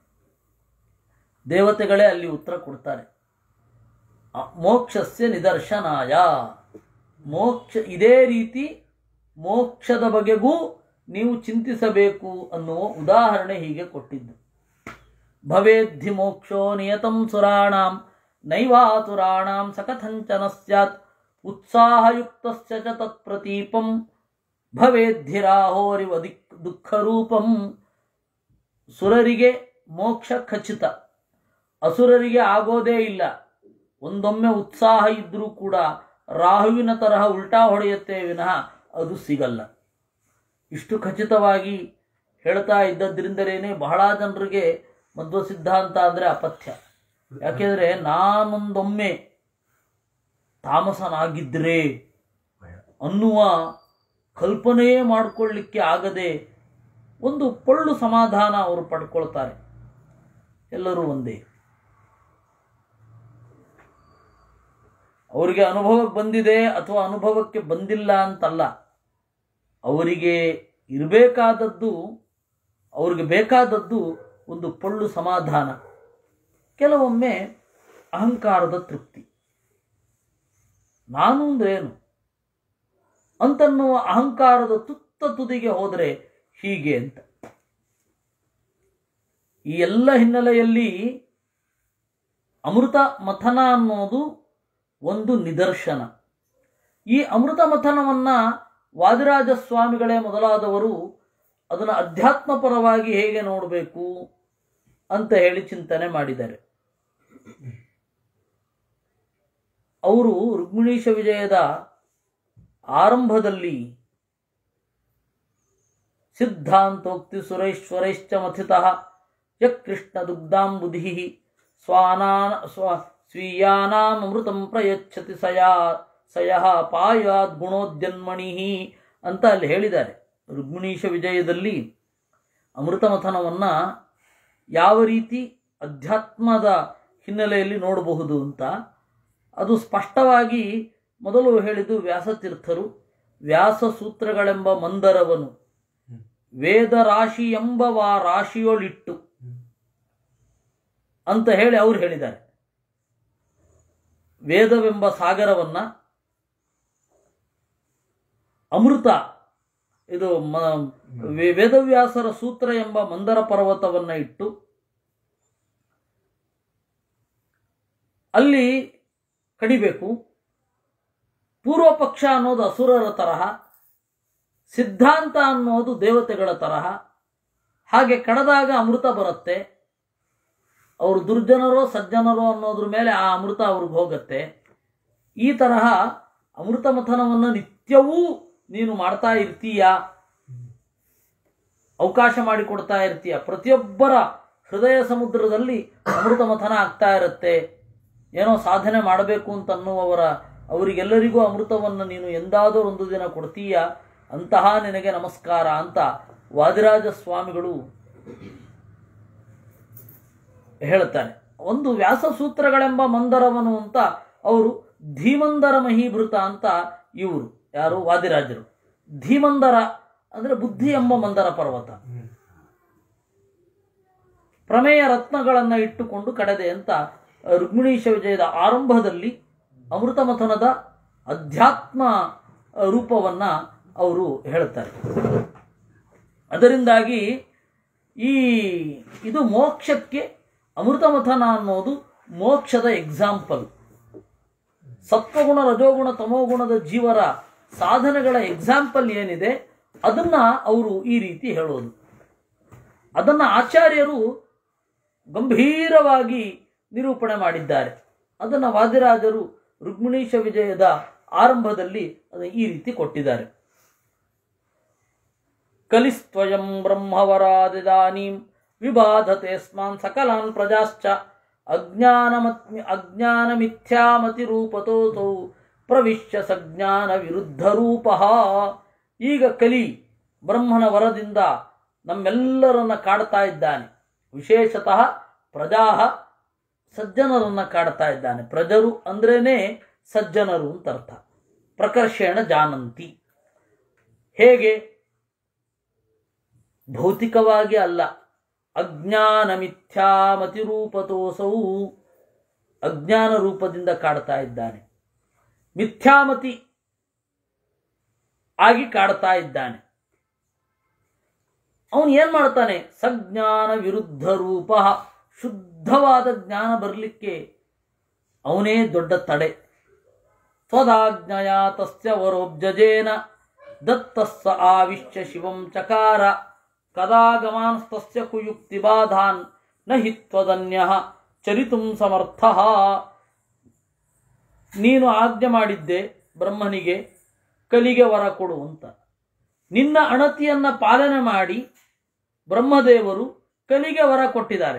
ದೇವತೆಗಳೇ ಅಲ್ಲಿ ಉತ್ತರ ಕೊಡ್ತಾರೆ. ಮೋಕ್ಷಸ್ಯ ನಿದರ್ಶನಾಯ. ಮೋಕ್ಷ ಇದೇ ರೀತಿ ಮೋಕ್ಷದ ಬಗೆಗೂ ನೀವು ಚಿಂತಿಸಬೇಕು ಅನ್ನುವ ಉದಾಹರಣೆ ಹೀಗೆ ಕೊಟ್ಟಿದ್ದು. ಭವೇದ್ಧಿ ಮೋಕ್ಷೋ ನಿಯತಂ ಸುರಾಣಾಂ ನೈವಾತುರಾಣಾಂ ಸಕಥಂಚನ ಸ್ಯಾತ್ ಉತ್ಸಾಹಯುಕ್ತಸ್ಯ ಚ ತತ್ಪ್ರತೀಪಂ ಭವೇದ್ಧಿರಾಹೋರಿವ ದಿಕ್ ದುಃಖರೂಪಂ. ಸುರರಿಗೆ ಮೋಕ್ಷ ಖಚಿತ, ಅಸುರರಿಗೆ ಆಗೋದೇ ಇಲ್ಲ. ಒಂದೊಮ್ಮೆ ಉತ್ಸಾಹ ಇದ್ರೂ ಕೂಡ ರಾಹುವಿನ ತರಹ ಉಲ್ಟಾ ಹೊಡೆಯುತ್ತೆ ವಿನಃ ಅದು ಸಿಗಲ್ಲ. ಇಷ್ಟು ಖಚಿತವಾಗಿ ಹೇಳ್ತಾ ಇದ್ದದ್ರಿಂದಲೇ ಬಹಳ ಜನರಿಗೆ ಮಧ್ವ ಸಿದ್ಧಾಂತ ಅಂದರೆ ಅಪಥ್ಯ. ಯಾಕೆಂದರೆ ನಾನೊಂದೊಮ್ಮೆ ತಾಮಸನಾಗಿದ್ದರೆ ಅನ್ನುವ ಕಲ್ಪನೆಯೇ ಮಾಡಿಕೊಳ್ಳಿಕ್ಕೆ ಆಗದೆ ಒಂದು ಪೊಳ್ಳು ಸಮಾಧಾನ ಅವರು ಪಡ್ಕೊಳ್ತಾರೆ. ಎಲ್ಲರೂ ಒಂದೇ. ಅವರಿಗೆ ಅನುಭವಕ್ಕೆ ಬಂದಿದೆ ಅಥವಾ ಅನುಭವಕ್ಕೆ ಬಂದಿಲ್ಲ ಅಂತಲ್ಲ, ಅವರಿಗೆ ಇರಬೇಕಾದದ್ದು, ಅವ್ರಿಗೆ ಬೇಕಾದದ್ದು ಒಂದು ಪೊಳ್ಳು ಸಮಾಧಾನ, ಕೆಲವೊಮ್ಮೆ ಅಹಂಕಾರದ ತೃಪ್ತಿ. ನಾನು ಅಂದ್ರೇನು ಅಂತನ್ನುವ ಅಹಂಕಾರದ ತುತ್ತ ತುದಿಗೆ ಹೋದರೆ ಹೀಗೆ ಅಂತ. ಈ ಎಲ್ಲ ಹಿನ್ನೆಲೆಯಲ್ಲಿ ಅಮೃತ ಮಥನ ಅನ್ನೋದು ಒಂದು ನಿದರ್ಶನ. ಈ ಅಮೃತ ಮಥನವನ್ನು ವಾದಿರಾಜ ಸ್ವಾಮಿಗಳೇ ಮೊದಲಾದವರು ಅದನ್ನು ಅಧ್ಯಾತ್ಮಪರವಾಗಿ ಹೇಗೆ ನೋಡಬೇಕು ಅಂತ ಹೇಳಿ ಚಿಂತನೆ ಮಾಡಿದ್ದಾರೆ. ಅವರು ರುಕ್ಮಿಣೀಶ ವಿಜಯದ ಆರಂಭದಲ್ಲಿ ಸಿದ್ಧಾಂತೋಕ್ತಿ ಸುರೈಶ್ವರೈಶ್ಚ ಮಥಿತಃ ಯಕೃಷ್ಣ ದುಗ್ಧಾಂಬುಧಿ ಸ್ವಾನಾನ ಸ್ವ ಸ್ವೀಯಾನಾಂ ಅಮೃತಂ ಪ್ರಯಚ್ಛತಿ ಸಯಾ ಸಯಃ ಪಾಯಾದ್ ಗುಣೋದ್ಯನ್ಮಣಿ ಅಂತ ಅಲ್ಲಿ ಹೇಳಿದ್ದಾರೆ. ರುಕ್ಮಿಣೀಶ ವಿಜಯದಲ್ಲಿ ಅಮೃತ ಮಥನವನ್ನು ಯಾವ ರೀತಿ ಅಧ್ಯಾತ್ಮದ ಹಿನ್ನೆಲೆಯಲ್ಲಿ ನೋಡಬಹುದು ಅಂತ ಅದು ಸ್ಪಷ್ಟವಾಗಿ ಮೊದಲು ಹೇಳಿದ್ದು ವ್ಯಾಸತೀರ್ಥರು. ವ್ಯಾಸ ಸೂತ್ರಗಳೆಂಬ ಮಂದರವನು ವೇದ ರಾಶಿ ಎಂಬ ವಾ ರಾಶಿಯೊಳಿಟ್ಟು ಅಂತ ಹೇಳಿ ಅವರು ಹೇಳಿದ್ದಾರೆ. ವೇದವೆಂಬ ಸಾಗರವನ್ನ ಅಮೃತ ಇದು ವೇದವ್ಯಾಸರ ಸೂತ್ರ ಎಂಬ ಮಂದರ ಪರ್ವತವನ್ನ ಇಟ್ಟು ಅಲ್ಲಿ ಕಡಿಬೇಕು. ಪೂರ್ವ ಪಕ್ಷ ಅನ್ನೋದು ಅಸುರರ ತರಹ, ಸಿದ್ಧಾಂತ ಅನ್ನೋದು ದೇವತೆಗಳ ತರಹ. ಹಾಗೆ ಕಡದಾಗ ಅಮೃತ ಬರುತ್ತೆ. ಅವರು ದುರ್ಜನರೋ ಸಜ್ಜನರೋ ಅನ್ನೋದ್ರ ಮೇಲೆ ಆ ಅಮೃತ ಅವ್ರಿಗೆ ಹೋಗುತ್ತೆ. ಈ ತರಹ ಅಮೃತ ಮಥನವನ್ನು ನಿತ್ಯವೂ ನೀನು ಮಾಡ್ತಾ ಇರ್ತೀಯ, ಅವಕಾಶ ಮಾಡಿಕೊಡ್ತಾ ಇರ್ತೀಯ. ಪ್ರತಿಯೊಬ್ಬರ ಹೃದಯ ಸಮುದ್ರದಲ್ಲಿ ಅಮೃತ ಮಥನ ಆಗ್ತಾ ಇರುತ್ತೆ. ಏನೋ ಸಾಧನೆ ಮಾಡಬೇಕು ಅಂತ ಅನ್ನುವವರ ಅವರಿಗೆಲ್ಲರಿಗೂ ಅಮೃತವನ್ನು ನೀನು ಎಂದಾದರೂ ಒಂದು ದಿನ ಕೊಡ್ತೀಯ, ಅಂತಹ ನಿನಗೆ ನಮಸ್ಕಾರ ಅಂತ ವಾದಿರಾಜ ಸ್ವಾಮಿಗಳು ಹೇಳ್ತಾರೆ. ಒಂದು ವ್ಯಾಸ ಸೂತ್ರಗಳೆಂಬ ಮಂದರವನು ಅಂತ ಅವರು ಧೀಮಂದರ ಮಹೀಭೃತ ಅಂತ ಇವರು ಯಾರು ವಾದಿರಾಜರು. ಧೀಮಂದರ ಅಂದರೆ ಬುದ್ಧಿ ಎಂಬ ಮಂದರ ಪರ್ವತ. ಪ್ರಮೇಯ ರತ್ನಗಳನ್ನು ಇಟ್ಟುಕೊಂಡು ಕಡೆದೆ ಅಂತ ರುಕ್ಮಿಣೀಶ ವಿಜಯದ ಆರಂಭದಲ್ಲಿ ಅಮೃತ ಮಥನದ ಅಧ್ಯಾತ್ಮ ರೂಪವನ್ನು ಅವರು ಹೇಳ್ತಾರೆ. ಅದರಿಂದಾಗಿ ಈ ಇದು ಮೋಕ್ಷಕ್ಕೆ ಅಮೃತ ಮಥನ ಅನ್ನೋದು ಮೋಕ್ಷದ ಎಕ್ಸಾಂಪಲ್. ಸತ್ವಗುಣ ರಜೋಗುಣ ತಮೋಗುಣದ ಜೀವರ ಸಾಧನೆಗಳ ಎಕ್ಸಾಂಪಲ್ ಏನಿದೆ ಅದನ್ನ ಅವರು ಈ ರೀತಿ ಹೇಳೋದು. ಅದನ್ನು ಆಚಾರ್ಯರು ಗಂಭೀರವಾಗಿ ನಿರೂಪಣೆ ಮಾಡಿದ್ದಾರೆ. ಅದನ್ನು ವಾದಿರಾಜರು ರುಕ್ಮಿಣೀಶ ವಿಜಯದ ಆರಂಭದಲ್ಲಿ ಅದನ್ನು ಈ ರೀತಿ ಕೊಟ್ಟಿದ್ದಾರೆ. ಕಲಿಸ್ತ್ವಯಂ ಬ್ರಹ್ಮವರಾದಿದಾನೀಂ ವಿಬಾಧತೆ ಸ್ಮಾನ್ ಸಕಲಾನ್ ಪ್ರಜಾಶ್ಚ ಅಜ್ಞಾನಮತ್ಮಿ ಅಜ್ಞಾನಮಿಥ್ಯಾಮತಿರೂಪತೋಸೌ ಪ್ರವಿಶ್ಯ ಸಜ್ಞಾನ ವಿರುದ್ಧ ರೂಪ. ಈಗ ಕಲಿ ಬ್ರಹ್ಮನ ವರದಿಂದ ನಮ್ಮೆಲ್ಲರನ್ನ ಕಾಡ್ತಾ ಇದ್ದಾನೆ. ವಿಶೇಷತಃ ಪ್ರಜಾ ಸಜ್ಜನರನ್ನ ಕಾಡ್ತಾ ಇದ್ದಾನೆ. ಪ್ರಜರು ಅಂದ್ರೇನೆ ಸಜ್ಜನರು ಅಂತ ಅರ್ಥ. ಪ್ರಕರ್ಷೇಣ ಜಾನಂತಿ. ಹೇಗೆ? ಭೌತಿಕವಾಗಿ ಅಲ್ಲ, ಅಜ್ಞಾನ ಮಿಥ್ಯಾಮತಿರೂಪತೋಸೌ, ಅಜ್ಞಾನ ರೂಪದಿಂದ ಕಾಡ್ತಾ ಇದ್ದಾನೆ. ಮಿಥ್ಯಾಮತಿ ಆಗಿ ಕಾಡ್ತಾ ಇದ್ದಾನೆ. ಅವನು ಏನ್ ಮಾಡ್ತಾನೆ? ಸಜ್ಞಾನ ವಿರುದ್ಧ ರೂಪ. ಶುದ್ಧವಾದ ಜ್ಞಾನ ಬರಲಿಕ್ಕೆ ಅವನೇ ದೊಡ್ಡ ತಡೆ. ತ್ವದಾಜ್ಞಯ ತಸ್ಯ ವರೋಬ್ಜಜೇನ ದತ್ತಸ್ಸ ಆವಿಶ್ಯ ಶಿವಂ ಚಕಾರ ಕದಾಗಮಾನ್ಸ್ತಸ್ಯ ಕುಯುಕ್ತಿ ಬಾಧಾನ್ ನ ಹಿ ತ್ವದನ್ಯಃ ಚರಿತುಂ ಸಮರ್ಥಃ. ನೀನು ಆಜ್ಞೆ ಮಾಡಿದ್ದೆ ಬ್ರಹ್ಮನಿಗೆ ಕಲಿಗೆ ವರ ಕೊಡು ಅಂತ. ನಿನ್ನ ಅಣತಿಯನ್ನ ಪಾಲನೆ ಮಾಡಿ ಬ್ರಹ್ಮದೇವರು ಕಲಿಗೆ ವರ ಕೊಟ್ಟಿದ್ದಾರೆ.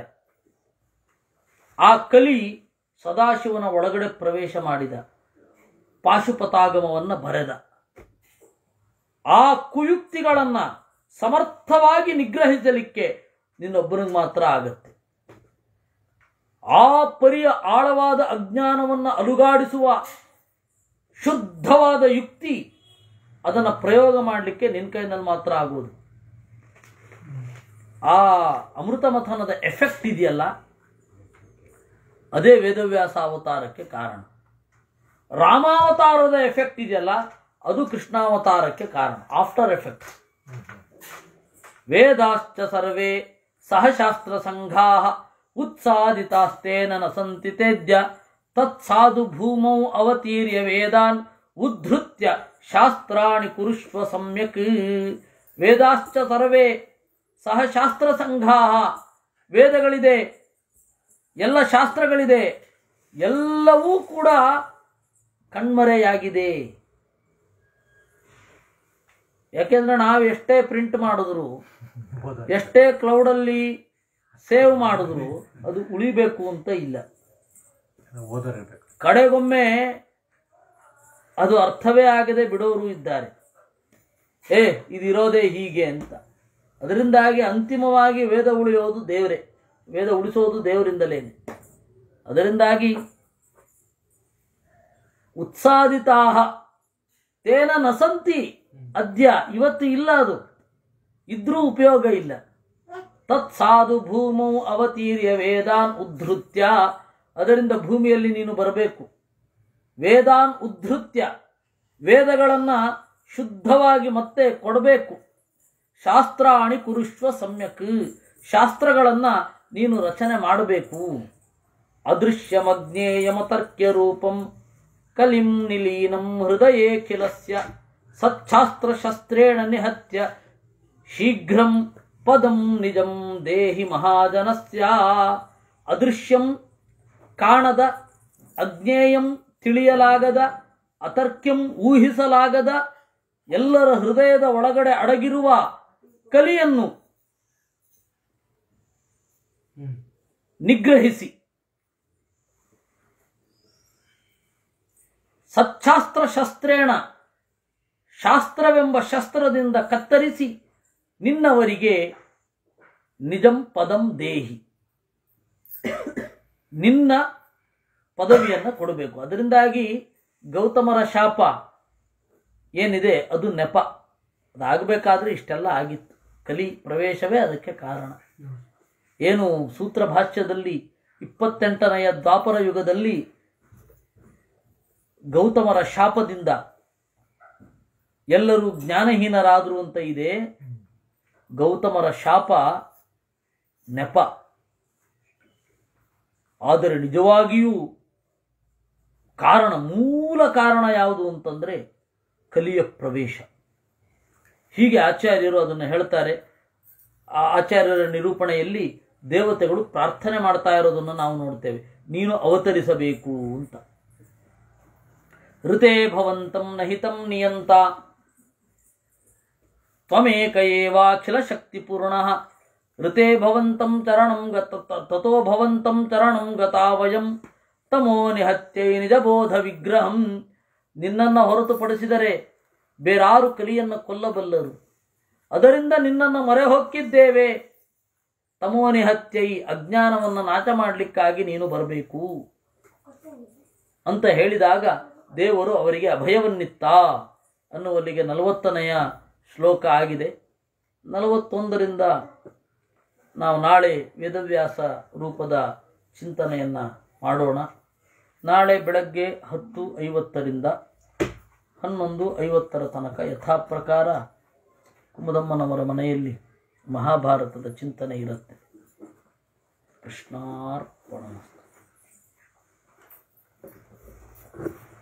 ಆ ಕಲಿ ಸದಾಶಿವನ ಒಳಗಡೆ ಪ್ರವೇಶ ಮಾಡಿದ, ಪಾಶುಪತಾಗಮವನ್ನು ಬರೆದ. ಆ ಕುಯುಕ್ತಿಗಳನ್ನ ಸಮರ್ಥವಾಗಿ ನಿಗ್ರಹಿಸಲಿಕ್ಕೆ ನಿನ್ನೊಬ್ಬನಿಗೆ ಮಾತ್ರ ಆಗತ್ತೆ. ಆ ಪರಿಯ ಆಳವಾದ ಅಜ್ಞಾನವನ್ನು ಅಲುಗಾಡಿಸುವ ಶುದ್ಧವಾದ ಯುಕ್ತಿ, ಅದನ್ನು ಪ್ರಯೋಗ ಮಾಡಲಿಕ್ಕೆ ನಿನ್ನ ಕೈನಲ್ಲಿ ಮಾತ್ರ ಆಗುವುದು. ಆ ಅಮೃತ ಮಥನದ ಎಫೆಕ್ಟ್ ಇದೆಯಲ್ಲ, ಅದೇ ವೇದವ್ಯಾಸ ಅವತಾರಕ್ಕೆ ಕಾರಣ. ರಾಮಾವತಾರದ ಎಫೆಕ್ಟ್ ಇದೆಯಲ್ಲ, ಅದು ಕೃಷ್ಣಾವತಾರಕ್ಕೆ ಕಾರಣ. After effect. ವೇದಾಶ್ಚ ಸರ್ವೇ ಸಹಶಾಸ್ತ್ರ ಸಂಘಾ ಉತ್ಸಾದಿತಾಸ್ತೇನ ನ ಸಂತಿ ತೇಜ್ಯ ತತ್ಸಾಧು ಭೂಮೌ ಅವತೀರ್ಯ ವೇದಾನ್ ಉದ್ಧೃತ್ಯ ಶಾಸ್ತ್ರಾಣಿ ಕುರುಷ್ವ ಸಮ್ಯಕ್. ವೇದಾಶ್ಚ ಸರ್ವೇ ಸಹಶಾಸ್ತ್ರ ಸಂಘಾ, ವೇದಗಳಿದೆ, ಎಲ್ಲ ಶಾಸ್ತ್ರಗಳಿದೆ, ಎಲ್ಲವೂ ಕೂಡ ಕಣ್ಮರೆಯಾಗಿದೆ. ಯಾಕೆಂದ್ರೆ ನಾವು ಎಷ್ಟೇ ಪ್ರಿಂಟ್ ಮಾಡಿದ್ರು, ಎಷ್ಟೇ ಕ್ಲೌಡಲ್ಲಿ ಸೇವ್ ಮಾಡಿದ್ರು ಅದು ಉಳಿಬೇಕು ಅಂತ ಇಲ್ಲ. ಕಡೆಗೊಮ್ಮೆ ಅದು ಅರ್ಥವೇ ಆಗದೆ ಬಿಡೋರು ಇದ್ದಾರೆ. ಏ ಇದಿರೋದೇ ಹೀಗೆ ಅಂತ. ಅದರಿಂದಾಗಿ ಅಂತಿಮವಾಗಿ ವೇದ ಉಳಿಯೋದು ದೇವರೇ, ವೇದ ಉಳಿಸೋದು ದೇವರಿಂದಲೇನೆ. ಅದರಿಂದಾಗಿ ಉತ್ಸಾದಿತಾಹ ತೇನ ನಸಂತಿ ಅದ್ಯ, ಇವತ್ತು ಇಲ್ಲ, ಅದು ಇದ್ರೂ ಉಪಯೋಗ ಇಲ್ಲ. ತತ್ ಸಾಧು ಭೂಮೌ ಅವತೀರ್ಯ ವೇದಾನ್ ಉದ್ಧೃತ್ಯ, ಅದರಿಂದ ಭೂಮಿಯಲ್ಲಿ ನೀನು ಬರಬೇಕು. ವೇದಾನ್ ಉದ್ಧೃತ್ಯ, ವೇದಗಳನ್ನು ಶುದ್ಧವಾಗಿ ಮತ್ತೆ ಕೊಡಬೇಕು. ಶಾಸ್ತ್ರಾಣಿ ಕುರುಷ್ವ ಸಮ್ಯಕ್, ಶಾಸ್ತ್ರಗಳನ್ನು ನೀನು ರಚನೆ ಮಾಡಬೇಕು. ಅದೃಶ್ಯಮಜ್ಞೇಯಮತರ್ಕ್ಯ ರೂಪಂ ಕಲಿಂ ನಿಲೀನಂ ಹೃದಯೇ ಖಿಲಸ್ಯ ಸಚ್ಛಾಸ್ತ್ರ ಶಸ್ತ್ರೇಣ ನಿಹತ್ಯ ಶೀಘ್ರಂ ಪದಂ ನಿಜಂ ದೇಹಿ ಮಹಾಜನಸ್ಯ. ಅದೃಶ್ಯಂ ಕಾಣದ, ಅಜ್ಞೇಯಂ ತಿಳಿಯಲಾಗದ, ಅತರ್ಕ್ಯಂ ಊಹಿಸಲಾಗದ, ಎಲ್ಲರ ಹೃದಯದ ಒಳಗಡೆ ಅಡಗಿರುವ ಕಲಿಯನ್ನು ನಿಗ್ರಹಿಸಿ ಸಚ್ಛಾಸ್ತ್ರ ಶಸ್ತ್ರೇಣ, ಶಾಸ್ತ್ರವೆಂಬ ಶಸ್ತ್ರದಿಂದ ಕತ್ತರಿಸಿ ನಿನ್ನವರಿಗೆ ನಿಜಂ ಪದಂ ದೇಹಿ, ನಿನ್ನ ಪದವಿಯನ್ನು ಕೊಡಬೇಕು. ಅದರಿಂದಾಗಿ ಗೌತಮರ ಶಾಪ ಏನಿದೆ ಅದು ನೆಪ. ಅದಾಗಬೇಕಾದ್ರೆ ಇಷ್ಟೆಲ್ಲ ಆಗಿತ್ತು. ಕಲಿ ಪ್ರವೇಶವೇ ಅದಕ್ಕೆ ಕಾರಣ. ಏನು ಸೂತ್ರ ಭಾಷ್ಯದಲ್ಲಿ ಇಪ್ಪತ್ತೆಂಟನೆಯ ದ್ವಾಪರ ಯುಗದಲ್ಲಿ ಗೌತಮರ ಶಾಪದಿಂದ ಎಲ್ಲರೂ ಜ್ಞಾನಹೀನರಾದರು ಅಂತ ಇದೆ. ಗೌತಮರ ಶಾಪ ನೆಪ, ಆದರೆ ನಿಜವಾಗಿಯೂ ಕಾರಣ, ಮೂಲ ಕಾರಣ ಯಾವುದು ಅಂತಂದರೆ ಕಲಿಯ ಪ್ರವೇಶ. ಹೀಗೆ ಆಚಾರ್ಯರು ಅದನ್ನು ಹೇಳ್ತಾರೆ. ಆ ಆಚಾರ್ಯರ ನಿರೂಪಣೆಯಲ್ಲಿ ದೇವತೆಗಳು ಪ್ರಾರ್ಥನೆ ಮಾಡ್ತಾ ಇರೋದನ್ನು ನಾವು ನೋಡ್ತೇವೆ, ನೀನು ಅವತರಿಸಬೇಕು ಅಂತ. ಋತೇ ಭವಂತಂ ನಹಿತಂ ನಿಯಂತ ತ್ವಮೇಕ ಏವಾಖಿಲ ಶಕ್ತಿಪೂರ್ಣಃ ಋತೇ ಭವಂತಂ ಚರಣಂ ಗತ ತಥೋ ಭವಂತಂ ಚರಣಂ ಗತಾ ವಯಂ ತಮೋ ನಿಹತ್ಯೈ ನಿಜಬೋಧ ವಿಗ್ರಹಂ. ನಿನ್ನನ್ನು ಹೊರತುಪಡಿಸಿದರೆ ಬೇರಾರು ಕಲಿಯನ್ನು ಕೊಲ್ಲಬಲ್ಲರು, ಅದರಿಂದ ನಿನ್ನನ್ನು ಮೊರೆ ಹೊಕ್ಕಿದ್ದೇವೆ. ತಮೋ ನಿಹತ್ಯೈ, ಅಜ್ಞಾನವನ್ನು ನಾಶ ಮಾಡಲಿಕ್ಕಾಗಿ ನೀನು ಬರಬೇಕು ಅಂತ ಹೇಳಿದಾಗ ದೇವರು ಅವರಿಗೆ ಅಭಯವನ್ನಿತ್ತ ಅನ್ನುವಲ್ಲಿಗೆ ನಲವತ್ತನೆಯ ಶ್ಲೋಕ ಆಗಿದೆ. ನಲವತ್ತೊಂದರಿಂದ ನಾವು ನಾಳೆ ವೇದವ್ಯಾಸ ರೂಪದ ಚಿಂತನೆಯನ್ನು ಮಾಡೋಣ. ನಾಳೆ ಬೆಳಗ್ಗೆ ಹತ್ತು ಐವತ್ತರಿಂದ ಹನ್ನೊಂದು ಐವತ್ತರ ತನಕ ಯಥಾ ಪ್ರಕಾರ ಕುಮುದಮ್ಮನವರ ಮನೆಯಲ್ಲಿ ಮಹಾಭಾರತದ ಚಿಂತನೆ ಇರುತ್ತೆ. ಕೃಷ್ಣಾರ್ಪಣ.